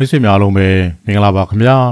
မိတ်ဆွေများလုံးပဲမင်္ဂလာပါခင်ဗျာ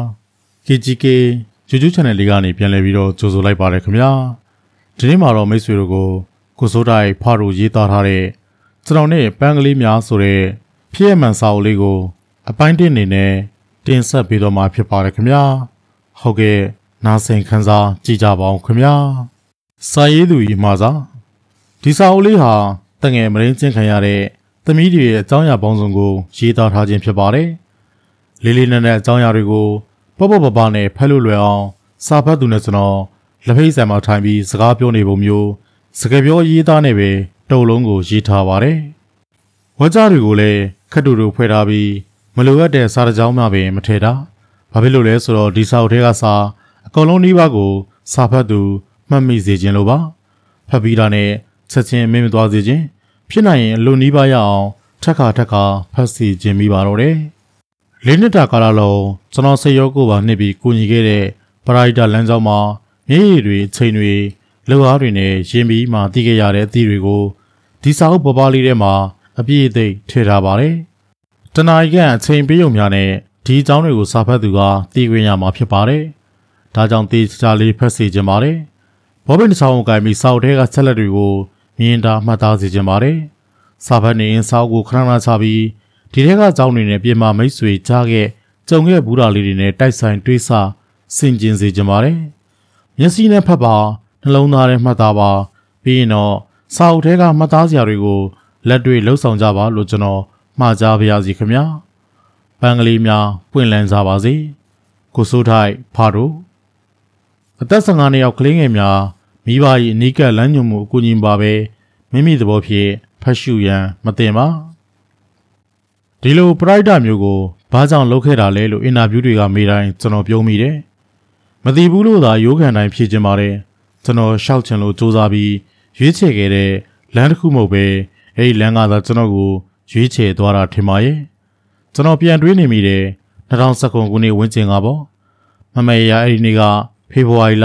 KGK YouTube Channel လေးကနေပြန်လည်ပြီးတော့ကြိုဆိုလိုက်ပါတယ်ခင်ဗျာဒီနေ့မှာတော့မိတ်ဆွေတို့ကိုစိုးတိုင်းဖာတို့ရေးသားထားတဲ့ကျွန်တော်နဲ့ပန်းကလေးများဆိုတဲ့ဖြစ်ရမှန်စာအုပ်လေးကိုအပိုင်း1အနေနဲ့တင်ဆက်ပေးတော့မှာဖြစ်ပါတယ်ခင်ဗျာဟုတ်ကဲ့နားဆင်ခန်းစားကြည့်ကြပါအောင်ခင်ဗျာစာရေးသူကြီးမှာစားဒီစာအုပ်လေးဟာတငယ်မရင်းချင်းခံရတဲ့သမီးတွေရဲ့အကြောင်းအရာပေါင်းစုံကိုရေးသားထားခြင်းဖြစ်ပါတယ်လေးလေးနက်နက်အကြောင်းအရာတွေကိုပေါ့ပေါ့ပပနဲ့ဖတ်လို့လွယ်အောင်စာဖတ်သူနဲ့ကျွန်တော်လက်ဖိတ်ဆိုင်မှာထိုင်ပြီးစကားပြောနေပုံမျိုးစကားပြောရေးသားနေပဲတုံလုံးကိုရေးထားပါတယ်ဝါကြတွေကိုလည်းခက်တူတူဖွဲ့ထားပြီးမလိုအပ်တဲ့စာတကြောင်းမှပင်မထည့်တာဘာဖြစ်လို့လဲဆိုတော့ဒီစာအုပ်ထဲကစာအကုန်လုံးနှီးပါးကိုစာဖတ်သူမှတ်မိစေခြင်းလိုပါဖတ်ပြီးတာနဲ့ချက်ချင်းမင်းမသွားစေခြင်းဖြစ်နိုင်ရင်အလိုနှီးပါးရအောင်ထက်ခါဖတ်စီခြင်းမိပါတော့တယ်လေးနှစ်တာကာလလုံးကျွန်တော်စိတ်ရောကိုယ်ပါနှစ်ပြီးကူညီခဲ့တဲ့ပရိုက်တာလမ်းကြောင်းမှာမျက်ရည်တွေချိန်တွေလှုပ်အားတွေနဲ့ရင်ပြီးမှတည်ခဲ့ရတဲ့အသည့်တွေကိုဒီစာအုပ်ပပလေးထဲမှာအပြည့်အသိထည့်ထားပါတယ်တနအီကအချိန်ပေးုံများနဲ့ဒီအကြောင်းတွေကိုစာဖတ်သူကသိခွင့်ရမှာဖြစ်ပါတယ်ဒါကြောင့်တေချာလေးဖတ်စီခြင်းပါတယ်ဘောပင်တစ်ချောင်းကိုကင်ပြီးစာအုပ်ထဲကဆက်လက်တွေကိုမြင်တာမှတ်သားစီခြင်းပါတယ်စာဖတ်နေရင်စာအုပ်ကိုခဏချပြီးဒီထဲကအကြောင်းတွေနဲ့ပြင်မာမိတ်ဆွေကြားခဲ့ကြုံခဲ့ဘူးတာလေးတွေနဲ့တိုက်ဆိုင်တွေးဆဆင်ကျင်စေကြပါတယ်မျက်စိနဲ့ဖတ်ပါနှလုံးသားနဲ့မှတ်သားပါပြီးရင်တော့စာအုပ်ထဲကမှတ်သားစရာတွေကိုလက်တွေ့လှုပ်ဆောင်ကြပါလို့ကျွန်တော်မှာကြားပါရစေခင်ဗျာပန်းကလေးများပွင့်လန်းကြပါစေကိုစိုးထိုက်ဖာတို့အသက်15နှစ်ယောက်ကလေးငယ်များမိဘ၏အနီးကပ်လမ်းညွှန်မှုအကူအညီပါပဲမိမိသဘောဖြင့်ဖတ်ရှုရန်မတင်ပါဒီလိုပရိုက်တာမျိုးကိုဘာကြောင့်လုပ်ခဲ့တာလဲလို့အင်တာဗျူးတွေကမေးတိုင်းကျွန်တော်ပြောမိတယ်မသိဘူးလို့သာရိုးခံတိုင်းဖြေချင်ပါတယ်ကျွန်တော်ရှောက်ချင်လို့စူးစမ်းပြီးရွေးချယ်ခဲ့တဲ့လမ်းတစ်ခုမဟုတ်ပဲအဲဒီလမ်းကသာကျွန်တော်ကိုရွေးချယ်သွားတာထင်ပါရဲ့ကျွန်တော်ပြန်တွေးနေမိတယ်2019ခုနှစ်ဝန်းကျင်ကပေါ့မမေရအဲ့ဒီနေ့ကဖေဖော်ဝါရီလ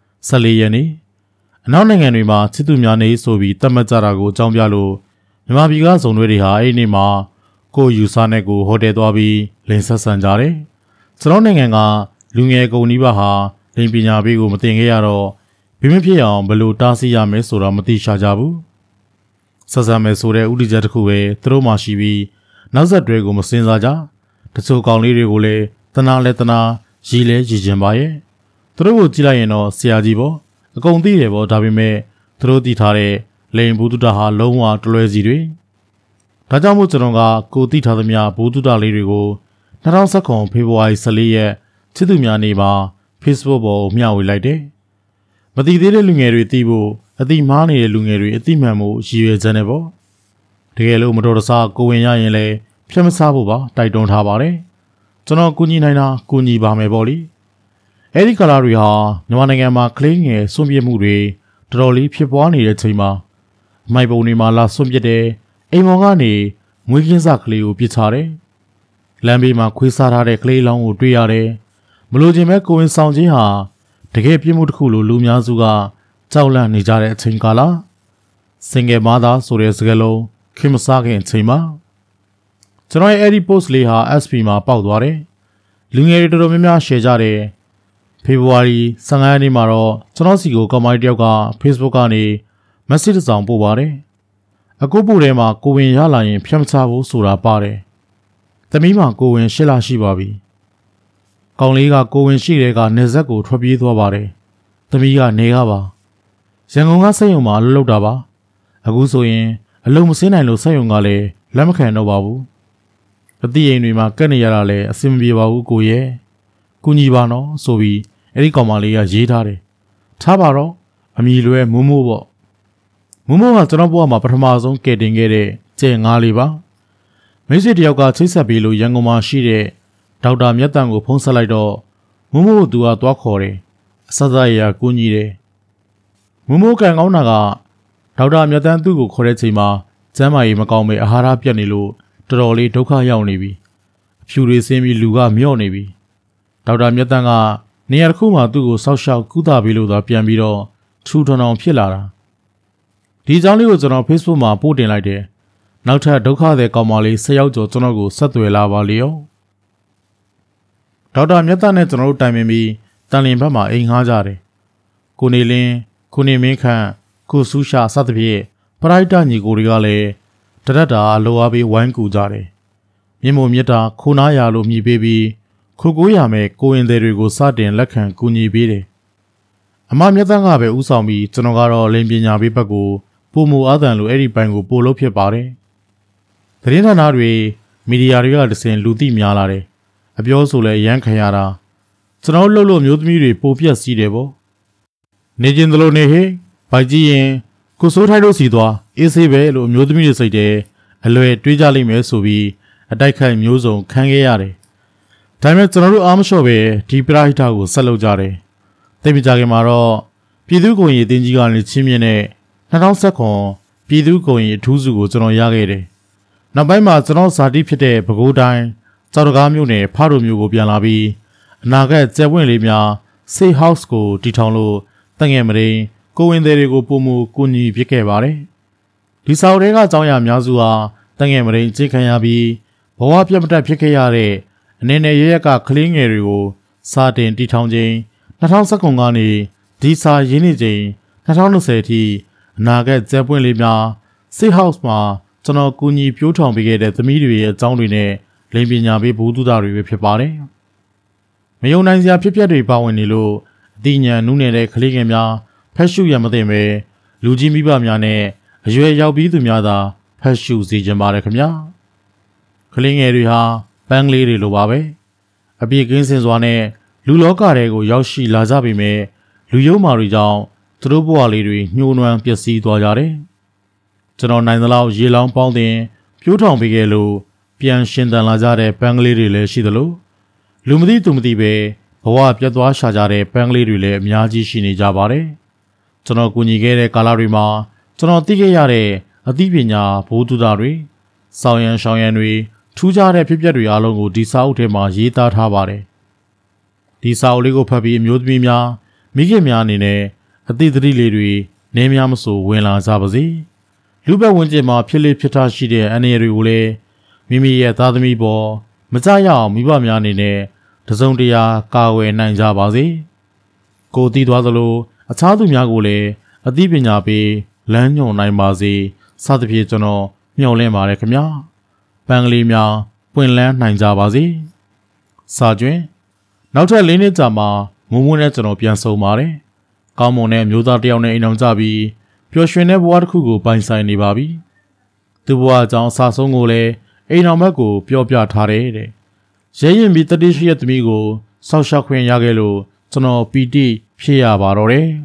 14ရက်နေ့အနောက်နိုင်ငံတွေမှာချစ်သူများနေဆိုပြီးတတ်မှတ်ကြတာကိုအကြောင်းပြလို့မြန်မာပြည်ကဇုံတွေဟာအဲ့ဒီနေ့မှာကိုယူဆနဲ့ကိုဟိုတယ်သွားပြီးလင်ဆက်ဆန်ကြတယ်ကျွန်တော်နိုင်ငံကလူငယ်ကုန်နီးပါးဟာလိင်ပညာပေးကိုမတင်ခဲ့ရတော့ဘင်းမဖြစ်အောင်ဘယ်လိုတားဆီးရမယ်ဆိုတာမသိရှာကြဘူးဆက်ဆံမယ်ဆိုတဲ့ဥတီချက်တစ်ခုပဲသူတို့မှရှိပြီးနောက်ဆက်တွဲကိုမစင်စားကြတချို့ကောင်လေးတွေကိုလည်းတနာလဲတနာရည်လဲရည်ကျင်ပါရဲ့သူတို့ကိုကြည့်လိုက်ရင်တော့ဆရာကြီးပေါ့အကုန်သိတယ်ပေါ့ဒါပေမဲ့သူတို့သိထားတဲ့လိင်ဘူးတုတဟာလုံးဝတလွဲစီတွေဒါကြောင့်မို့ကျွန်တော်ကကိုသိထားသမျှဘူးတုတလေးတွေကို2019ဖေဖော်ဝါရီ14ရက်ချစ်သူများနေ့မှာ Facebook ပေါ်မျှဝေလိုက်တယ်မသိသေးတဲ့လူငယ်တွေသိဖို့အသိမားနေတဲ့လူငယ်တွေအသိမှန်မှုရည်ရွယ်ချက်နဲ့ပေါ့တကယ်လို့မတော်တဆကိုဝင်ရရင်လည်းဖြတ်မစားဖို့ပါတိုက်တွန်းထားပါတယ်ကျွန်တော်ကူညီနိုင်တာကူညီပါမယ်ပေါ့လေအဲ့ဒီကလာတွေဟာမြန်မာနိုင်ငံမှာကလေးငယ်စွန့်ပစ်မှုတွေတော်တော်လေးဖြစ်ပွားနေတဲ့ချိန်မှာအမိုက်ပုံတွေမှာလာစွန့်ပစ်တယ်အိမ်မောင်ကနေမွေးကင်းစကလေးကိုပြစ်ချတယ်လမ်းဘေးမှာခွေးစားထားတဲ့ကလေးလောင်းကိုတွေ့ရတယ်မလို့ခြင်းပဲကိုဝင်ဆောင်ခြင်းဟာတကယ်ပြစ်မှုတစ်ခုလို့လူများစုကကြောက်လန့်နေကြတဲ့အချိန်ကာလစင်ငယ်မာသားဆိုတဲ့စကားလုံးခင်မစားခင်အချိန်မှာကျွန်တော်ရဲ့အဲ့ဒီ post လေးဟာ SP မှာပေါက်သွားတယ်လူငယ်တွေတော်တော်များများ share ကြတယ်ဖေဖော်ဝါရီ15ရက်နေ့မှာတော့ကျွန်တော်စီကိုကောင်မလေးတယောက်က Facebook ကနေ message တစ်စောင်ပို့ပါတယ်အကူပို့ထဲမှာကိုဝင်ရလာရင်ဖြတ်မချဘူးဆိုတာပါတယ်သမီးမှာကိုဝင်8လရှိပါပြီကောင်လေးကကိုဝင်ရှိတဲ့ကနေဆက်ကိုထွက်ပြေးသွားပါတယ်သမီးကနေကပါရန်ကုန်ကစက်ရုံမှာအလုပ်လုပ်တာပါအခုဆိုရင်အလုပ်မစင်းနိုင်လို့စက်ရုံကလည်းလက်မခံတော့ပါဘူးအတိအိမ်တွေမှာကက်နေရတာလည်းအဆင်မပြေပါဘူးကိုရဲ့ကူညီပါနော်ဆိုပြီးအဲ့ဒီကောင်မလေးကရေးထားတယ်ထားပါတော့အမီလွဲမိုးမိုးပေါ့မိုးမိုးကကျွန်တော်ဘဝမှာပထမဆုံးကယ်တင်ခဲ့တဲ့ကျဲငါးလေးပါမိတ်ဆွေတယောက်ကချိတ်ဆက်ပြီးလို့ရန်ကုန်မှာရှိတဲ့ဒေါက်တာမြတ်တန်ကိုဖုန်းဆက်လိုက်တော့မိုးမိုးကသူကသွားခေါ်တယ်အဆက်ဆက်ရကူညီတယ်မိုးမိုးကန်ကောင်းတာကဒေါက်တာမြတ်တန်သူ့ကိုခေါ်တဲ့ချိန်မှာကျမ်းမာရေးမကောင်းပဲအာဟာရပြတ်နေလို့တော်တော်လေးဒုက္ခရောက်နေပြီအဖြူတွေဆင်းပြီးလူကမြော့နေပြီဒေါက်တာမြတ်တန်ကနေရာတစ်ခုမှာသူ့ကိုစောက်ရှောက်ကုသပေးလို့သာပြန်ပြီးတော့ထူထောင်အောင်ဖြစ်လာတာဒီအကြောင်းလေးကိုကျွန်တော် Facebook မှာပို့တင်လိုက်တယ်နောက်ထပ်ဒုက္ခသည်ကောင်မလေး10ယောက်ကျော်ကျွန်တော်ကိုဆက်သွယ်လာပါလေရောဒေါက်တာမြတ်သားနဲ့ကျွန်တော်တို့တိုင်ပင်ပြီးတန်လျင်ဘက်မှာအိမ်ငှားကြတယ်ကိုနေလင်းကိုနေမင်းခန့်ကိုဆူရှာစသဖြင့်ပရိုက်တာညီကိုတွေကလည်းတရက်တာလိုအားပေးဝိုင်းကူကြတယ်မြင့်မို့မြတ်တာခိုနားရလို့မြည်ပေးပြီးခိုကိုရမယ်ကိုရင်တွေတွေကိုစတင်လက်ခံကူညီပေးတယ်အမမြတ်သားကပဲဥဆောင်ပြီးကျွန်တော်ကတော့လိန်ပညာပေးဘက်ကိုပုံမူအားတန်လိုအဲ့ဒီပိုင်ကိုပို့လို့ဖြစ်ပါတယ်သတင်းဌာနတွေမီဒီယာတွေကတစင်လူသိများလာတယ်အပြောဆိုလဲရမ်းခံရတာကျွန်တော်လှုပ်လို့မျိုးသမီးတွေပိုပြက်စီးတယ်ပေါ့နေကျင်သလိုနေဟေးဗိုက်ကြီးရင်ကိုစိုးထိုက်တို့စီသွားအေးဆေးပဲလို့မျိုးသမီးတွေစိတ်တယ်အလွယ်တွေးကြလိမ့်မယ်ဆိုပြီးအတိုက်ခိုက်မျိုးစုံခံခဲ့ရတယ်ဒါပေမဲ့ကျွန်တော်တို့အားမလျှော့ပဲဒီပရိုက်တာကိုဆက်လုပ်ကြတယ်သိပ်မကြခင်မှာတော့ပြည်သူ့ကိုယ်ရေးအတင်းကြီးကနေချင်းမြင့်တဲ့2019ပြည်သူ့ကိုယ်ရေးအထူးစုကိုကျွန်တော်ရခဲ့တယ်နောက်ပိုင်းမှာကျွန်တော်ဇာတိဖြစ်တဲ့ပဲခူးတိုင်းကြောက်တကားမြို့နယ်ဖားတို့မြို့ကိုပြန်လာပြီးအနာဂတ်ကျယ်ပွင့်လေးများ Safe House ကိုတည်ထောင်လို့တငယ်မရင်းကိုဝင်သည်တွေကိုပုံမူကူညီဖြစ်ခဲ့ပါတယ်ဒီစာအုပ်တွေကအကြောင်းအရာများစုဟာတငယ်မရင်းကြေခံရပြီးဘဝပြတ်မတက်ဖြစ်ခဲ့ရတဲ့အနေနဲ့ရရက်ကကလေးငယ်တွေကိုစာတင်တည်ထောင်ခြင်း2019ကနေဒီစာရင်းနေခြင်း2020အထိအနာဂတ်ကျယ်ပွင့်လေးများ Safe House မှာကျွန်တော်ကူညီပြိုးထောင်ပေးခဲ့တဲ့သမီးတွေရဲ့အကြောင်းတွေနဲ့လိင်ပညာပေးဘူးသူသားတွေပဲဖြစ်ပါတယ်။မယုံနိုင်စရာဖြစ်ပျက်တွေပါဝင်နေလို့အသိဉာဏ်နုနယ်တဲ့ကလေးငယ်များဖက်ရှုရမသိပဲလူကြီးမိဘများနဲ့အရွယ်ရောက်ပြီးသူများသာဖက်ရှုစေခြင်းပါတယ်ခင်ဗျာ။ကလေးငယ်တွေဟာပန်းကလေးတွေလိုပါပဲ။အပြည့်ကင်းစင်စွာနဲ့လူလောကတွေကိုရောက်ရှိလာကြပေမဲ့လူယုံမာတွေကြောင့်သူတို့ဘဝလေးတွေညှိုးနွမ်းပျက်စီးသွားကြတယ်။ကျွန်တော်နိုင်သလောက်ရေလောင်းပေါင်းတင်ပြိုးထောင်ပေးခဲ့လို့ပြန်ရှင်သန်လာကြတဲ့ပန်းကလေးတွေလည်းရှိသလိုလူမသိသူမသိပဲဘဝပြတ်သွားရှာကြတဲ့ပန်းကလေးတွေလည်းအများကြီးရှိနေကြပါတယ်။ကျွန်တော်ကူညီခဲ့တဲ့ကာလတွေမှာကျွန်တော်သိခဲ့ရတဲ့အသိပညာဘိုးသူသားတွေစောင်းရံရှောင်းရံတွေထူးခြားတဲ့ဖြစ်ပျက်တွေအားလုံးကိုဒီစာအုပ်ထဲမှာရေးသားထားပါတယ်။ဒီစာအုပ်လေးကိုဖတ်ပြီးအမျိုးသမီးများမိခင်များအနေနဲ့အသိသတိလေးတွေနည်းများမဆိုဝင်လာကြပါစေ။လူပတ်ဝန်းကျင်မှာဖြစ်လေဖြစ်ထားရှိတဲ့အန္တရာယ်တွေကိုလည်းမိမိရဲ့သားသမီးပေါ်မကြရအောင်မိဘများအနေနဲ့တစုံတရာကာဝယ်နိုင်ကြပါစေ။ကိုတည်သွားသလိုအခြားသူများကိုလည်းအသိပညာပေးလမ်းညွှန်နိုင်ပါစေစသဖြင့်ကျွန်တော်မျှော်လင့်ပါတယ်ခင်ဗျာ။ပန်းကလေးများပွင့်လန်းနိုင်ကြပါစေ။စာကျွင်းနောက်ထပ်၄နှစ်ကြာမှမုံမွန်းနဲ့ကျွန်တော်ပြန်ဆုံပါတယ်။ကောင်းမွန်တဲ့မျိုးသားတစ်ယောက်နဲ့အိမ်အောင်ကြပြီးပျော်ရွှင်တဲ့ဘဝတစ်ခုကိုပိုင်ဆိုင်နေပါပြီ။သူ့ဘဝအကြောင်းအစာဆုံးကိုလည်းအိမ်အောင်ဘက်ကိုပြောပြထားတယ်တဲ့။ရဲရင်ပြီးတတိရှိရဲ့သမီးကိုဆောက်ရှောက်ခွင့်ရခဲ့လို့ကျွန်တော်ပီတိဖြစ်ရပါတော့တယ်။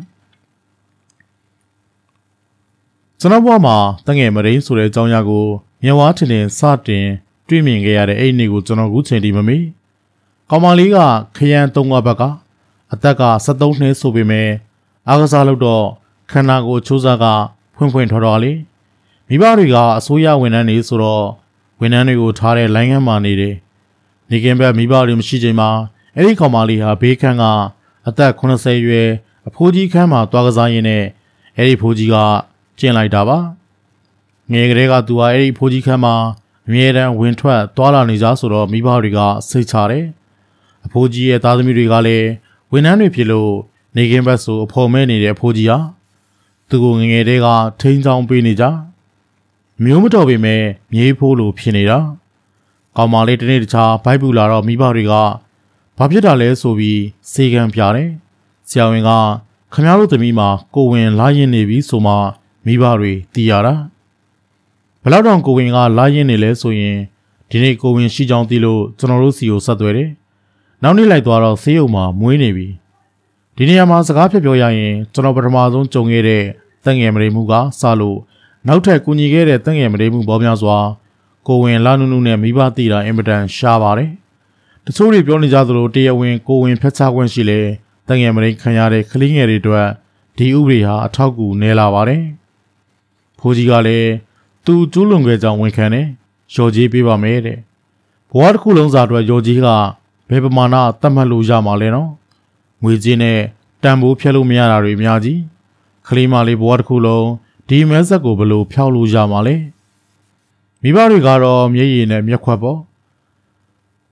ကျွန်တော်ဘဝမှာတငယ်မရင်းဆိုတဲ့အကြောင်းအရာကိုမြဝါထင်ထင်စတင်တွေ့မြင်ခဲ့ရတဲ့အဲ့ဒီနေ့ကိုကျွန်တော်ခုချိန်ထိမမေ့။ကောင်မလေးကခရမ်း၃ဘက်ကအသက်က73နှစ်ဆိုပေမဲ့အားကစားလုပ်တော့ခန္ဓာကိုယ်ချိုးစားကဖွင့်ဖွင့်ထော်တော်လေးမိဘတွေကအစိုးရဝန်ထမ်းတွေဆိုတော့ဝန်ထမ်းတွေကိုထားတဲ့လိုင်းခန်းမှာနေတယ်။နေကင်းဘက်မိဘတွေမရှိချိန်မှာအဲ့ဒီကောင်မလေးဟာဘေးခန်းကအသက်80ရွယ်အဖိုးကြီးခန်းမှာတွားကစားရင်းနဲ့အဲ့ဒီဖိုးကြီးကကျင်လိုက်တာပါ။ငယ်ကလေးကသူဟာအဲ့ဒီဖိုးကြီးခန်းမှာအမြဲတမ်းဝင်ထွက်သွားလာနေကြဆိုတော့မိဘတွေကစိတ်ချတယ်။အဖိုးကြီးရဲ့သားသမီးတွေကလည်းဝန်ထမ်းတွေဖြစ်လို့နေကင်းဘက်ဆိုအဖော်မဲနေတဲ့အဖိုးကြီးဟာသူကိုငငယ်တဲ့ကထိန်းချောင်းပေးနေကြမျိုးမတော်ပေမဲ့မြေးဖိုးလိုဖြစ်နေတာကောင်မလေးတနေ့တခြားဘိုက်ပူလာတော့မိဘတွေကဘာဖြစ်တာလဲဆိုပြီးစေကံပြတယ်ဆရာဝန်ကခမရတို့သမီးမှာကိုဝင်လာရင်နေပြီဆိုမှမိဘတွေသိရတာဘလောက်တောင်ကိုဝင်ကလာရင်နေလဲဆိုရင်ဒီနေ့ကိုဝင်ရှိကြောင်းသိလို့ကျွန်တော်တို့စီကိုဆက်သွယ်တယ်နောက်နေ့လိုက်သွားတော့ဆေးရုံမှာမွေးနေပြီဒီနေရာမှာစကားပြောရရင်ကျွန်တော်ပထမဆုံးကြုံခဲ့တဲ့တန်ငယ်မရိမှုကစလို့နောက်ထပ်ကူညီခဲ့တဲ့တန်ငယ်မရိမှုပေါများစွာကိုဝင်လာနုနုနဲ့မိဘသိတာအင်မတန်ရှားပါတယ်တချို့တွေပြောနေကြသလိုတရားဝင်ကိုဝင်ဖက်ချခွင့်ရှိလေတန်ငယ်မရိခံရတဲ့ကလေးငယ်တွေအတွက်ဒီဥပဒေဟာအထောက်အကူနေလာပါတယ်ဖိုးကြီးကလည်းသူကျူးလွန်ခဲ့ကြောင်းဝန်ခံတယ်ရော်ကြီးပေးပါမယ်တဲ့ဘဝတစ်ခုလုံးစာအတွက်ရော်ကြီးကဘယ်ပမာဏသတ်မှတ်လို့ရမှာလဲနော်ငွေကြေးနဲ့တန်ဖိုးဖျက်လို့မရတာတွေအများကြီးကလေးမလေးဘဝတစ်ခုလုံးဒီမဲဆက်ကိုဘယ်လိုဖျောက်လို့ရမှာလဲမိဘတွေကတော့မျက်ရည်နဲ့မျက်ခွက်ပေါ့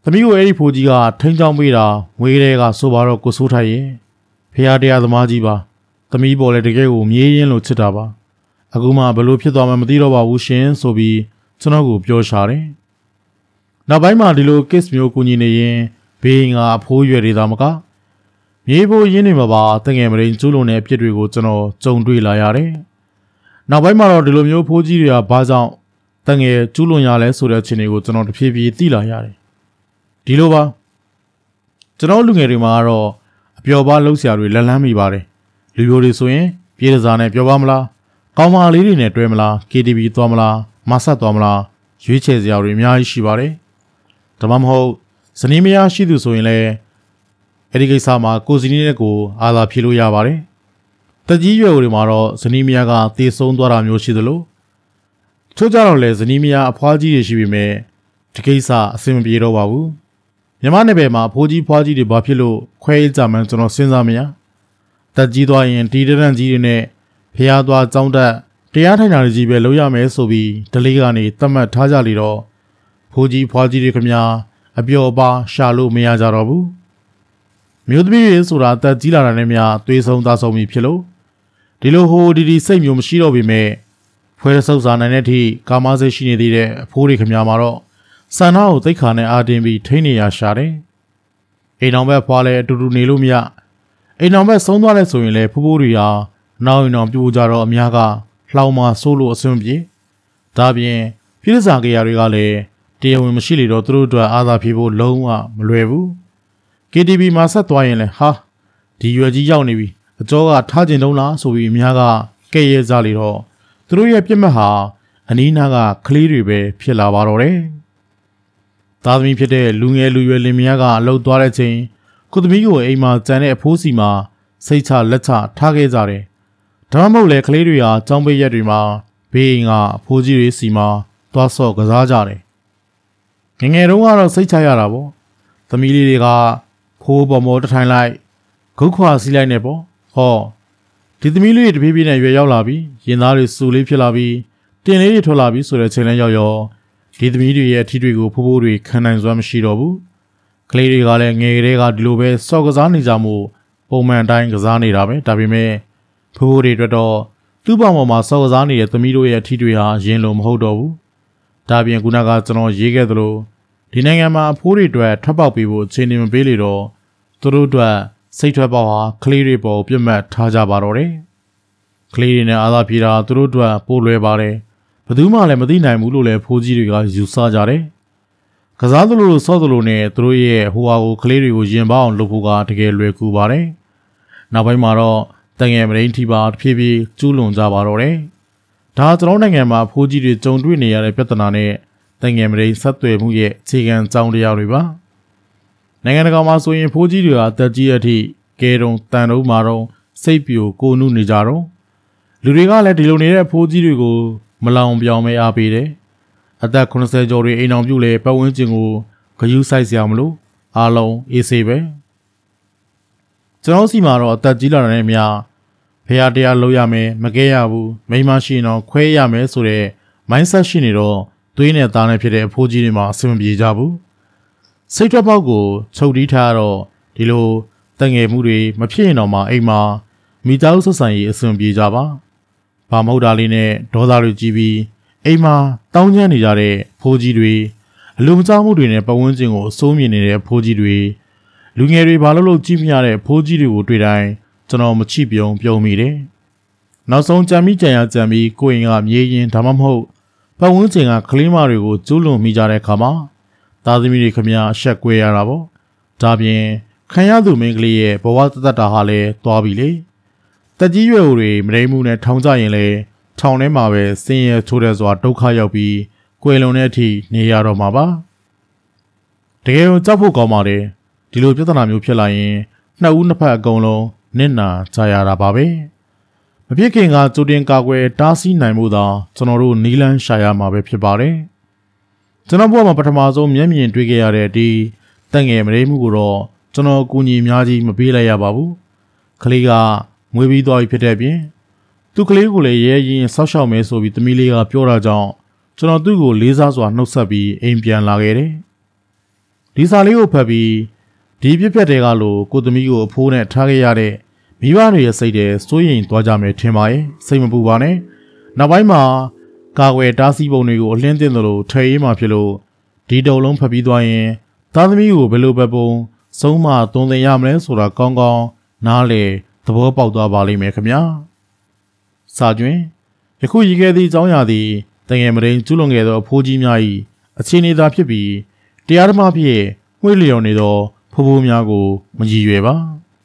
သမီးကိုအဲ့ဒီဖိုးကြီးကထိန်းချောင်းပေးတာငွေတွေကဆိုပါတော့ကိုစိုးထိုက်ရဲ့ဖះတရားသမားကြီးပါသမီးပေါ်လေတကယ်ကိုမြေးရင်လို့ချစ်တာပါအခုမှဘလို့ဖြစ်သွားမှမသိတော့ပါဘူးရှင်ဆိုပြီးကျွန်တော်ကိုပြောရှာတယ်နောက်ပိုင်းမှာဒီလို case မျိုးကိုညီနေရင်ဘေးကအဖိုးရွယ်တွေသာမကမြေးဖို့ရင်းနေမှာပါတငယ်မရင်းကျူးလွန်တဲ့အဖြစ်တွေကိုကျွန်တော်ကြုံတွေ့လာရတယ်နောက်ပိုင်းမှာတော့ဒီလိုမျိုးဖိုးကြီးတွေကဘာကြောင့်တငယ်ကျူးလွန်ရလဲဆိုတဲ့အခြေအနေကိုကျွန်တော်တဖြည်းဖြည်းသိလာရတယ်ဒီလိုပါကျွန်တော်လူငယ်တွေမှာကတော့အပျော်ပါလှုပ်ရှားတွေလက်လန်းမိပါတယ်လူမျိုးတွေဆိုရင်ပြေးတစားနဲ့ပျော်ပါမလားကောင်းမလေးတွေနဲ့တွဲမလား KTV သွားမလားမဆက်သွားမလားရွေးချယ်စရာတွေအများကြီးရှိပါတယ်ဒါမှမဟုတ်ဇနီးမယားရှိသူဆိုရင်လည်းအဲ့ဒီကိစ္စမှာကိုဇနီးနဲ့ကိုအာသာဖြေလို့ရပါတယ်တကြီးရွယ်တွေမှာတော့ဇနီးမယားကတေဆုံးသွားတာမျိုးရှိသလိုချို့ကြတော့လည်းဇနီးမယားအဖွားကြီးတွေရှိပေမဲ့ဒီကိစ္စအဆင်မပြေတော့ပါဘူးမြန်မာနယ်ပယ်မှာဖိုးကြီးဖွားကြီးတွေဘာဖြစ်လို့ခွဲကြမှန်းကျွန်တော်စဉ်းစားမရတက်ကြီးသွားရင်ဒီတရန့်ကြီးတွေနဲ့ဖျားသွားကြောင်းတက်တရားထိုင်တာကြီးပဲလုပ်ရမယ်ဆိုပြီးဒလေးကနေသတ်မှတ်ထားကြလေတော့ဖိုးကြီးဖွားကြီးတွေခမအပျော်ပါရှာလို့မရကြတော့ဘူးမြို့သမီးတွေဆိုတာတက်ကြီးလာတာနဲ့များသွေးဆုံးသားဆုံးပြီးဖြစ်လို့ဒီလိုဟိုဒီစိတ်မျိုးမရှိတော့ပေမဲ့ဖွဲဆုပ်စားနိုင်တဲ့အထိကာမစိတ်ရှိနေသေးတဲ့အဖိုးတွေခမမှာတော့စန္ဒကိုသိခါနဲ့အာတင်ပြီးထိနေရရှာတယ်အိမ်အောင်ဘက်ဖွာလဲအတူတူနေလို့မရအိမ်အောင်ဘက်ဆုံးသွားလဲဆိုရင်လေဖိုးဖိုးတွေဟာနောက်ရင်တော့ပြိုကြတော့အများကလှောင်မှာစိုးလို့အစွန်းပြေဒါပြင်ပြည်သူ့စာကြရာတွေကလည်းတရားဝင်မရှိလေတော့သူတို့အတွက်အာသာဖြေဖို့လုံးဝမလွယ်ဘူး KTV မှာဆက်သွားရင်လည်းဟာဒီရွယ်ကြီးရောက်နေပြီအကျော်ကထားကျင်တုံးလားဆိုပြီးအများကကဲ့ရဲ့ကြလေတော့သူတို့ရဲ့ပြစ်မှတ်ဟာအနီးနားကကလေးတွေပဲဖြစ်လာပါတော့တယ်သားသမီးဖြစ်တဲ့လူငယ်လူရွယ်လင်မယားကအလုပ်သွားတဲ့ချိန်ကိုသမီးကိုအိမ်မှာကြံတဲ့အဖိုးစီမှာစိတ်ချလက်ချထားခဲ့ကြတယ်ဒါမှမဟုတ်လေကလေးတွေဟာចောင်းပိတ်ရက်တွေမှာဘေးအိမ်ကအဖိုးကြီးတွေစီမှာသွားဆော့ကစားကြတယ်ငငယ်တုန်းကတော့စိတ်ချရတာပေါ့သမီးလေးတွေကဖိုးပေါ်မောတထိုင်လိုက်ဂုတ်ခွာစီးလိုက်နေပေါ့ဟောဒီသမီးလေးတွေတပြေးပြေးနဲ့ရွယ်ရောက်လာပြီရင်သားတွေစူလေးဖြစ်လာပြီတင်လေးတွေထွက်လာပြီဆိုတဲ့ချိန်လဲရောက်ရောဒီသမီးတွေရဲ့အထီးတွေကိုဖိုးဖိုးတွေခံနိုင်စွမ်းမရှိတော့ဘူးကလေးတွေကလည်းငယ်ကလေးကဒီလိုပဲစော့ကစားနေကြမှုပုံမှန်အတိုင်းကစားနေတာပဲဒါပေမဲ့ဖိုးဖိုးတွေအတွက်တော့သူ့ဘောင်ပေါ်မှာစော့ကစားနေတဲ့သမီးတို့ရဲ့အထီးတွေဟာရင်လုံးမဟုတ်တော့ဘူးဒါပြင်ခုနကကျွန်တော်ရေးခဲ့သလိုဒီနိုင်ငံမှာအဖိုးတွေအတွက်ထွက်ပေါက်ပေးဖို့အခြေအနေမပေးလေတော့သူတို့အတွက်စိတ်ထွက်ပေါက်ဟာကလေးတွေပေါ်ပြတ်မှတ်ထားကြပါတော့တယ်ကလေးတွေနဲ့အာသာပြေတာသူတို့အတွက်ပိုလွယ်ပါတယ်ဘယ်သူမှလည်းမသိနိုင်ဘူးလို့လည်းဖိုးကြီးတွေကယူဆကြတယ်ကစားသလိုလိုဆော့သလိုနဲ့သူတို့ရဲ့ဟိုဟာကိုကလေးတွေကိုရင်ပေါအောင်လုပ်ဖို့ကတကယ်လွယ်ကူပါတယ်နောက်ပိုင်းမှာတော့တငယ်မရင်းထိပါတဖြည်းဖြည်းကျူးလွန်ကြပါတော့တယ်ဒါကျွန်တော်နိုင်ငံမှာဖိုးကြီးတွေကြုံတွေ့နေရတဲ့ပြဿနာနဲ့တငယ်မရင်းဆက်သွယ်မှုရဲ့အခြေခံအကြောင်းတရားတွေပါနိုင်ငံတကာမှာဆိုရင်ဖိုးကြီးတွေဟာတက်ကြီးအထိကဲတုံတန်တုံမာတုံစိတ်ပြိုကိုနုနေကြတော့လူတွေကလည်းဒီလိုနေတဲ့ဖိုးကြီးတွေကိုမလောင်ပြောင်မဲအားပေးတယ်အသက်80ကျော်တွေအိမ်အောင်ပြုတ်လေပတ်ဝန်းကျင်ကိုဂယုစိုက်စရာမလိုအားလုံးအေးဆေးပဲကျွန်တော်စီမှာတော့အသက်ကြီးလာတဲ့နေများဖះတရားလုပ်ရမယ်မကဲရဘူးမိမရှိရင်တော့ခွဲရမယ်ဆိုတဲ့ mindset ရှိနေတော့သွေးနဲ့သားနဲ့ဖြစ်တဲ့အဖိုးကြီးတွေမှာအဆင်မပြေကြဘူးစိတ်ထွက်ပေါက်ကိုချုပ်တီးထားတော့ဒီလိုတငယ်မှုတွေမဖြစ်ရင်တော့မှအိမ်မှာမိသားစုဆက်ဆံရေးအဆင်ပြေကြပါဘာမဟုတ်တာလေးနဲ့ဒေါသတွေကြီးပြီးအိမ်မှာတောင်းကျမ်းနေကြတဲ့ဖိုးကြီးတွေအလိုမကျမှုတွေနဲ့ပတ်ဝန်းကျင်ကိုအစိုးမြင်နေတဲ့ဖိုးကြီးတွေလူငယ်တွေဘာလို့ကြည့်မရတဲ့ဖိုးကြီးတွေကိုတွေ့တိုင်းကျွန်တော်မချိပြုံမိတယ်နောက်ဆုံးကြံပြီးကြံရကြံပြီးကိုယ်ရင်ကမြေရင်ဒါမှမဟုတ်ပတ်ဝန်းကျင်ကကလေးမတွေကိုကျူးလွန်မိကြတဲ့အခါမှာသားသမီးတွေခမအဆက်ကွဲရတာပေါ့ဒါပြင်ခံရသူမိန်းကလေးရဲ့ဘဝတသက်တာဟာလည်းသွားပြီလေတက်ကြီးရွယ်တွေမရိမှုနဲ့ထောင်ကြရင်လေထောင်ထဲမှာပဲဆင်းရဲချိုးတဲ့စွာဒုက္ခရောက်ပြီးကွယ်လွန်တဲ့အထိနေရတော့မှာပါတကယ်ကိုကြောက်ဖို့ကောင်းပါတယ်ဒီလိုပြဿနာမျိုးဖြစ်လာရင်နှစ်ဦးနှစ်ဖက်အကုန်လုံးနစ်နာကြရတာပါပဲမဖြစ်ခင်ကကြိုတင်ကာကွယ်တားဆီးနိုင်မှုသာကျွန်တော်တို့နီးလန်းရှာရမှာပဲဖြစ်ပါတယ်ကျွန်တော်ဘဝမှာပထမဆုံးမျက်မြင်တွေ့ခဲ့ရတဲ့ဒီတက်ငယ်မရိမှုကိုတော့ကျွန်တော်ကူညီအများကြီးမပေးလိုက်ရပါဘူးကလေးကမွေးပြီးသွားပြီဖြစ်တဲ့ပြင်သူကလေးကိုလည်းရဲရင်ဆောက်ရှောက်မယ်ဆိုပြီးသမီးလေးကပြောတာကြောင့်ကျွန်တော်သူ့ကိုလေးစားစွာနှုတ်ဆက်ပြီးအိမ်ပြန်လာခဲ့တယ်ဒဒီစာလေးကိုဖတ်ပြီးဒီပြပြတဲ့ကလို့ကိုသမီးကိုအဖိုးနဲ့ထားခဲ့ရတဲ့မိဘတွေရဲ့စိတ်တွေစိုးရိမ်သွားကြမယ်ထင်ပါရဲ့စိတ်မပူပါနဲ့နောက်ပိုင်းမှာကာကွယ်တားဆီးပုံတွေကိုအလင်းတင်သလိုထွေရေးမှဖြစ်လို့ဒီတုံလုံးဖတ်ပြီးသွားရင်သားသမီးကိုဘယ်လိုပဲပုံဆုံးမသွန်သင်ရမလဲဆိုတာကောင်းကောင်းနားလေသဘောပေါက်သွားပါလိမ့်မယ်ခင်ဗျာစာကျွင်းယခုရည်ခဲ့သည့်အကြောင်းအရာသည်တငယ်မရင်းကျူးလွန်ခဲ့သောအဖိုးကြီးများ၏အခြေအနေသာဖြစ်ပြီးတရားဓမ္မဖြင့်မှွေလျော်နေသောဖိုးဖိုးများကိုမရည်ရွယ်ပါ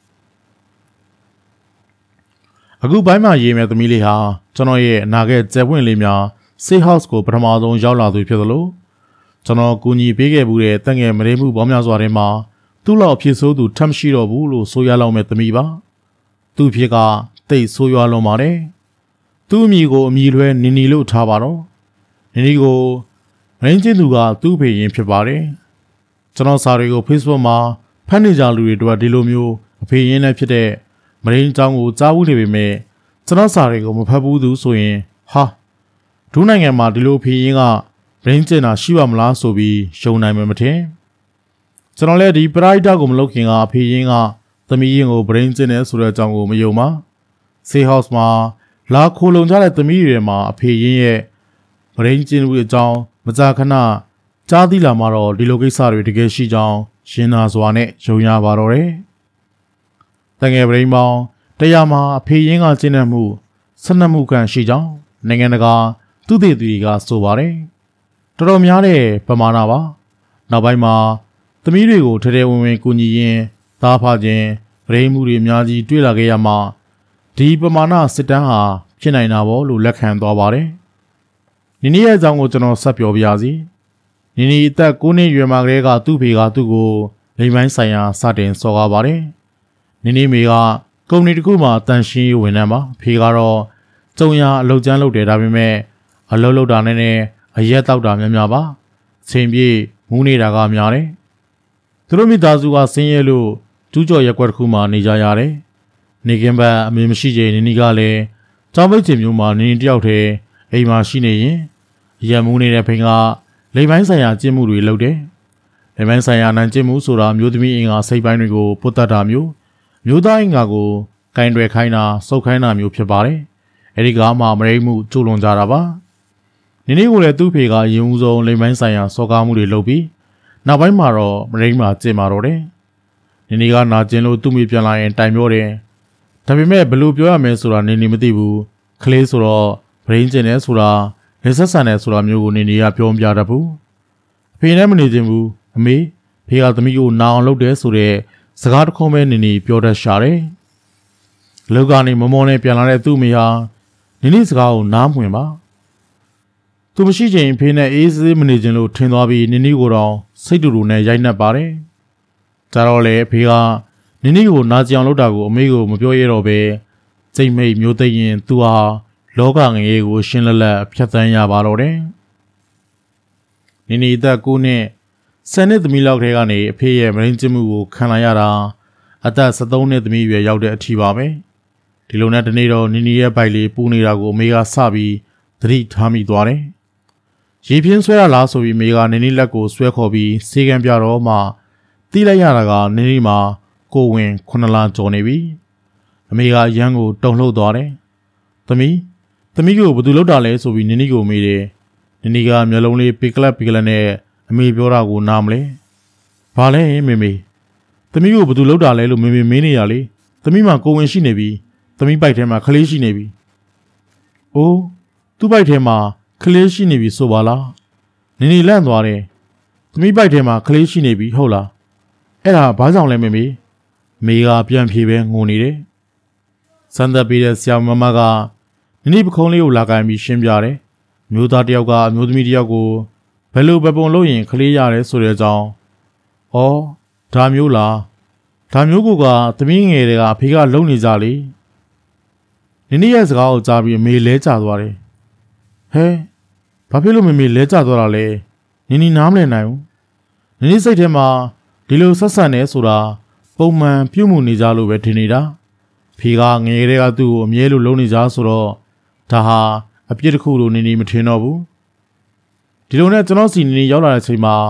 အခုပိုင်းမှာရေးမဲ့သမီးလေးဟာကျွန်တော်ရဲ့အနာဂတ်ကျယ်ပွင့်လေးများ Safe House ကိုပထမဆုံးရောက်လာသူဖြစ်သလိုကျွန်တော်ကူညီပေးခဲ့မှုတဲ့တငယ်မရင်းမှုပေါင်းများစွာထဲမှာသူ့လောက်ဖြစ်ဆိုးသူထပ်မရှိတော့ဘူးလို့ဆိုရလောက်မဲ့သမီးပါသူ့ဖြစ်ကတိတ်ဆိုးရွားလွန်ပါတယ်သူ့အမိကိုအမိလွှဲနီနီလို့ထားပါတော့နီနီကိုမင်းချင်းသူကသူ့ဖေရင်ဖြစ်ပါတယ်ကျွန်တော်စာတွေကို Facebook မှာဖတ်နေကြလူတွေတို့ကဒီလိုမျိုးအဖေရင်နဲ့ဖြစ်တဲ့မရင်းအကြောင်းကိုကြားဘူးနေပေမဲ့ကျွန်တော်စာတွေကိုမဖတ်ဘူးသူဆိုရင်ဟာဒုနိုင်ငံမှာဒီလိုဖေရင်ကမရင်းကျင်တာရှိပါမလားဆိုပြီးရှုံနိုင်မှာမထင်ကျွန်တော်လည်းဒီပရိုက်တာကိုမလုပ်ခင်ကအဖေရင်ကသမီးရင်ကိုမရင်းကျင်တယ်ဆိုတဲ့အကြောင်းကိုမယုံပါဆေးဟောက်စ်မှာလာခိုလုံကြတဲ့သမီးတွေမှာအဖေရင်ရဲ့မရင်းကျင်မှုအကြောင်းမကြာခဏကြားသိလာမှတော့ဒီလိုကိစ္စတွေတကယ်ရှိကြောင်းရှင်းသာစွာနဲ့ယုံရပါတော့တယ်တငယ်ပရင်းပေါင်းတရားမှာအဖေရင်ကကျင့်တဲ့မှု12မှုခန့်ရှိကြောင်းနိုင်ငံတကာသူတေသီတွေကဆိုပါတယ်တော်တော်များတဲ့ပမာဏပါနောက်ပိုင်းမှာသမီးတွေကိုထဲထဲဝင်ဝင်ကူညီရင်းသားဖခြင်းပရင်းမှုတွေအများကြီးတွေ့လာခဲ့ရမှဒီပမာဏစစ်တမ်းဟာဖြစ်နိုင်တာပေါ့လို့လက်ခံသွားပါတယ်နီနီရဲ့အကြောင်းကိုကျွန်တော်ဆက်ပြောပြရစီနီနီအသက်9နှစ်ရွယ်မှာကလေးကသူ့ဖေကသူ့ကိုလိမ်ပိုင်းဆိုင်ရာစတင်စော်ကားပါတယ်နီနီမေကကုမ္ပဏီတစ်ခုမှာတန်ရှင်းဝန်ထမ်းပါဖေကတော့ကျုံရအလုပ်ကျန်းလုပ်တယ်ဒါပေမဲ့အလုပ်လုပ်တာနဲ့အရက်တောက်တာများပါအချိန်ပြည့်မူးနေတာကများတယ်သူတို့မိသားစုကဆင်းရဲလို့ကျူးကျော်ရက်ကွက်တစ်ခုမှာနေကြရတယ်နေကင်းဘက်အမေမရှိချိန်နီနီကလည်းကျောင်းပိတ်ချိန်မျိုးမှာနီနီတယောက်တည်းအိမ်မှာရှိနေရင်အရက်မူးနေတဲ့ဖိန်ကလိမ်ပိုင်းဆိုင်ရာကျင့်မှုတွေလုပ်တယ်လိမ်ပိုင်းဆိုင်ရာနိုင်ကျင့်မှုဆိုတာမျိုးသမီးအင်္ဂါစိတ်ပိုင်းတွေကိုပုတ်တတ်တာမျိုးသားအင်္ဂါကိုကင်တွယ်ခိုင်းတာစုပ်ခိုင်းတာမျိုးဖြစ်ပါတယ်အဲဒီကမှမရိမှုကျူးလွန်ကြတာပါနီနီကိုလည်းသူ့ဖေကရင်ဦးဆုံးလိမ်ပိုင်းဆိုင်ရာစော်ကားမှုတွေလုပ်ပြီးနောက်ပိုင်းမှာတော့မရိမှာကျင့်မာတော့တယ်နီနီကနာကျင်လို့သူ့မိပြန်လာရင်တိုင်ပြောတယ်ဒါပေမဲ့ဘယ်လိုပြောရမလဲဆိုတာနီနီမသိဘူးကလေးဆိုတော့ဗရင်းကျင်တယ်ဆိုတာလက်ဆက်ဆန်တယ်ဆိုတာမျိုးကိုနီနီကပြောပြတတ်ဘူးအဖေနဲ့မနေခြင်းဘူးအမေဖေကသမီးကိုနာအောင်လုပ်တယ်ဆိုတဲ့စကားတစ်ခုပဲနီနီပြောတတ်ရှာတယ်လောကနေမမောနဲ့ပြန်လာတဲ့သူ့မိဟာနီနီစကားကိုနားမဝင်ပါသူမရှိချင်ဖေနဲ့အေးစေးမနေခြင်းလို့ထင်သွားပြီးနီနီကိုတော့စိတ်တူတူနဲ့ရိုက်နှက်ပါတယ်ဒါတော့လေဖေကနီနီကိုနာကျင်အောင်လုပ်တာကိုအမေကိုမပြောရတော့ပဲစိတ်မိတ်မျိုးသိရင်သူဟာလောကငရေကိုရှင်းလက်လက်ဖြတ်သန်းရပါတော့တယ်နီနီသက်9နှစ်10နှစ်သမီးလောက်ထဲကနေအဖေရဲ့မရင်းကျမှုကိုခံလာရတာအသက်13နှစ်သမီးရွယ်ရောက်တဲ့အထိပါပဲဒီလိုနဲ့တနေ့တော့နီနီရဲ့ဘိုက်လေးပူနေတာကိုအမေကစပြီးသတိထားမိသွားတယ်ရေပြင်းဆွဲရလားဆိုပြီးအမေကနီနီလက်ကိုဆွဲခေါ်ပြီးစေကံပြတော့မှတီးလိုက်ရတာကနီနီမှာကိုဝင်9လကျော်နေပြီအမေကရန်ကိုတုံလှုပ်သွားတယ်သမီးကိုဘယ်သူလောက်တာလဲဆိုပြီးနီနီကိုမေးတယ်နီနီကမျက်လုံးလေးပီကလပ်နဲ့အမေပြောတာကိုနားမလဲဘာလဲမေသမီးကိုဘယ်သူလောက်တာလဲလို့မေးနေရလေသမီးမှာကိုဝင်ရှိနေပြီသမီးပိုက်ထဲမှာခလေးရှိနေပြီအိုးသူ့ပိုက်ထဲမှာခလေးရှိနေပြီဆိုပါလားနီနီလန့်သွားတယ်သမီးပိုက်ထဲမှာခလေးရှိနေပြီဟုတ်လားအဲ့ဒါဘာကြောင့်လဲမေကပြန်ဖြေပဲငိုနေတယ်စမ်းသပ်ပေးတဲ့ဆရာမမကနီနီပခုံးလေးကိုလာကင်ပြီးရှင်းပြတယ်မျိုးသားတယောက်ကအမျိုးသမီးတယောက်ကိုဘယ်လိုပဲပုံလို့ရင်ခလေးရတယ်ဆိုတဲ့အကြောင်းဩဒါမျိုးလားဒါမျိုးကသမီးငယ်တွေကအဖေကလုံနေကြလေနီနီရဲ့စကားကိုကြားပြီးမေလဲကျသွားတယ်ဟဲဘာဖြစ်လို့မေလဲကျသွားတာလဲနီနီနားမလည်နိုင်ဘူးနီနီစိတ်ထဲမှာဒီလိုဆက်ဆံနေဆိုတာပုံမှန်ပြုမှုနေကြလို့ပဲထင်နေတာဖေကငယ်တွေကသူ့ကိုအမြဲလိုလုံနေကြဆိုတော့ဒါဟာအပြစ်တစ်ခုလို့နီနီမထင်တော့ဘူးဒီလိုနဲ့ကျွန်တော်စီနီနီရောက်လာတဲ့အချိန်မှာ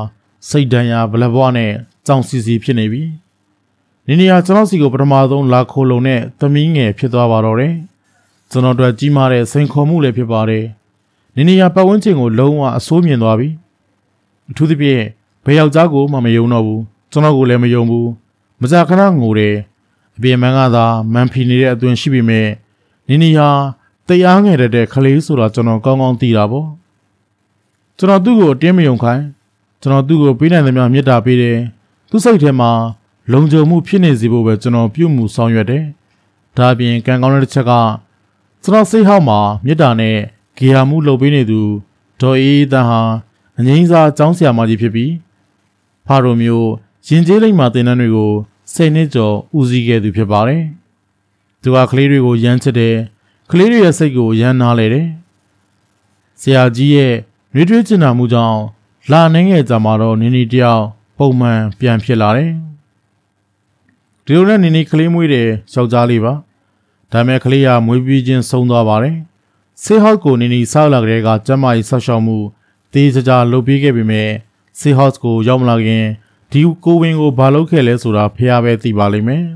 စိတ်ဒဏ်ရာဗလက်ဘွားနဲ့ကြောင်စီစီဖြစ်နေပြီနီနီဟာကျွန်တော်စီကိုပထမဆုံးလာခိုလုံနဲ့သမီးငယ်ဖြစ်သွားပါတော့တယ်ကျွန်တော်တို့ကြီးမားတဲ့စိန်ခေါ်မှုလည်းဖြစ်ပါတယ်နီနီဟာပတ်ဝန်းကျင်ကိုလုံးဝအဆိုးမြင်သွားပြီအထူးသဖြင့်ဘယ်ယောက်ျားကိုမှမယုံတော့ဘူးကျွန်တော်ကိုလည်းမယုံဘူးမကြခဏငိုတယ်အပြင်မန်းကသာမန်ဖီနေတဲ့အသွင်ရှိပေမဲ့နီနီဟာတရားငယ်တဲ့ခလေးဆိုတာကျွန်တော်ကောင်းကောင်းသိတာပေါ့ကျွန်တော်သူ့ကိုအတင်းမယုံခိုင်းကျွန်တော်သူ့ကိုပေးနိုင်သမျှမေတ္တာပေးတယ်သူ့စိတ်ထဲမှာလုံခြုံမှုဖြစ်နေစေဖို့ပဲကျွန်တော်ပြုမှုဆောင်ရွက်တယ်ဒါအပြင်ကံကောင်းတဲ့တစ်ချက်ကကျွန်တော်စိတ်ဟောက်မှာမေတ္တာနဲ့ဂေဟာမှုလုပ်ပေးနေသူဒေါ်အေးတန်းဟာအငိမ့်စားចောင်းဆရာမကြီးဖြစ်ပြီးဖာရိုမျိုးရင်ကျေးလိမ့်မှာတင်တန်းတွေကို10နှစ်ကျော်ဦးစီးခဲ့သူဖြစ်ပါတယ်သူကကလေးတွေကိုရမ်းချစ်တယ်ကလေးတွေရဲ့စိတ်ကိုရမ်းနားလေတယ်ဆရာကြီးရဲ့နှွေးထွေးကျင်နာမှုကြောင့်လာနေငယ်ကြမှာတော့နီနီတယောက်ပုံမှန်ပြန်ဖြစ်လာတယ်ဒီလိုနဲ့နီနီကလေးမွေးတယ်ယောက်ျားလေးပါဒါပေမဲ့ကလေးကမွေးပြီးချင်းဆုံးသွားပါတယ်ဆေးဟောက်ကိုနီနီဆောက်လာကြတဲ့ကကျမကြီးဆောက်ရှောက်မှုတေးကြကြလုပ်ပြီးခဲ့ပေမဲ့ဆေးဟောက်ကိုရောက်မလာခင်ဒီကိုဝင်းကိုဘာလုပ်ခဲ့လဲဆိုတာဖះပဲသိပါလိမ့်မယ်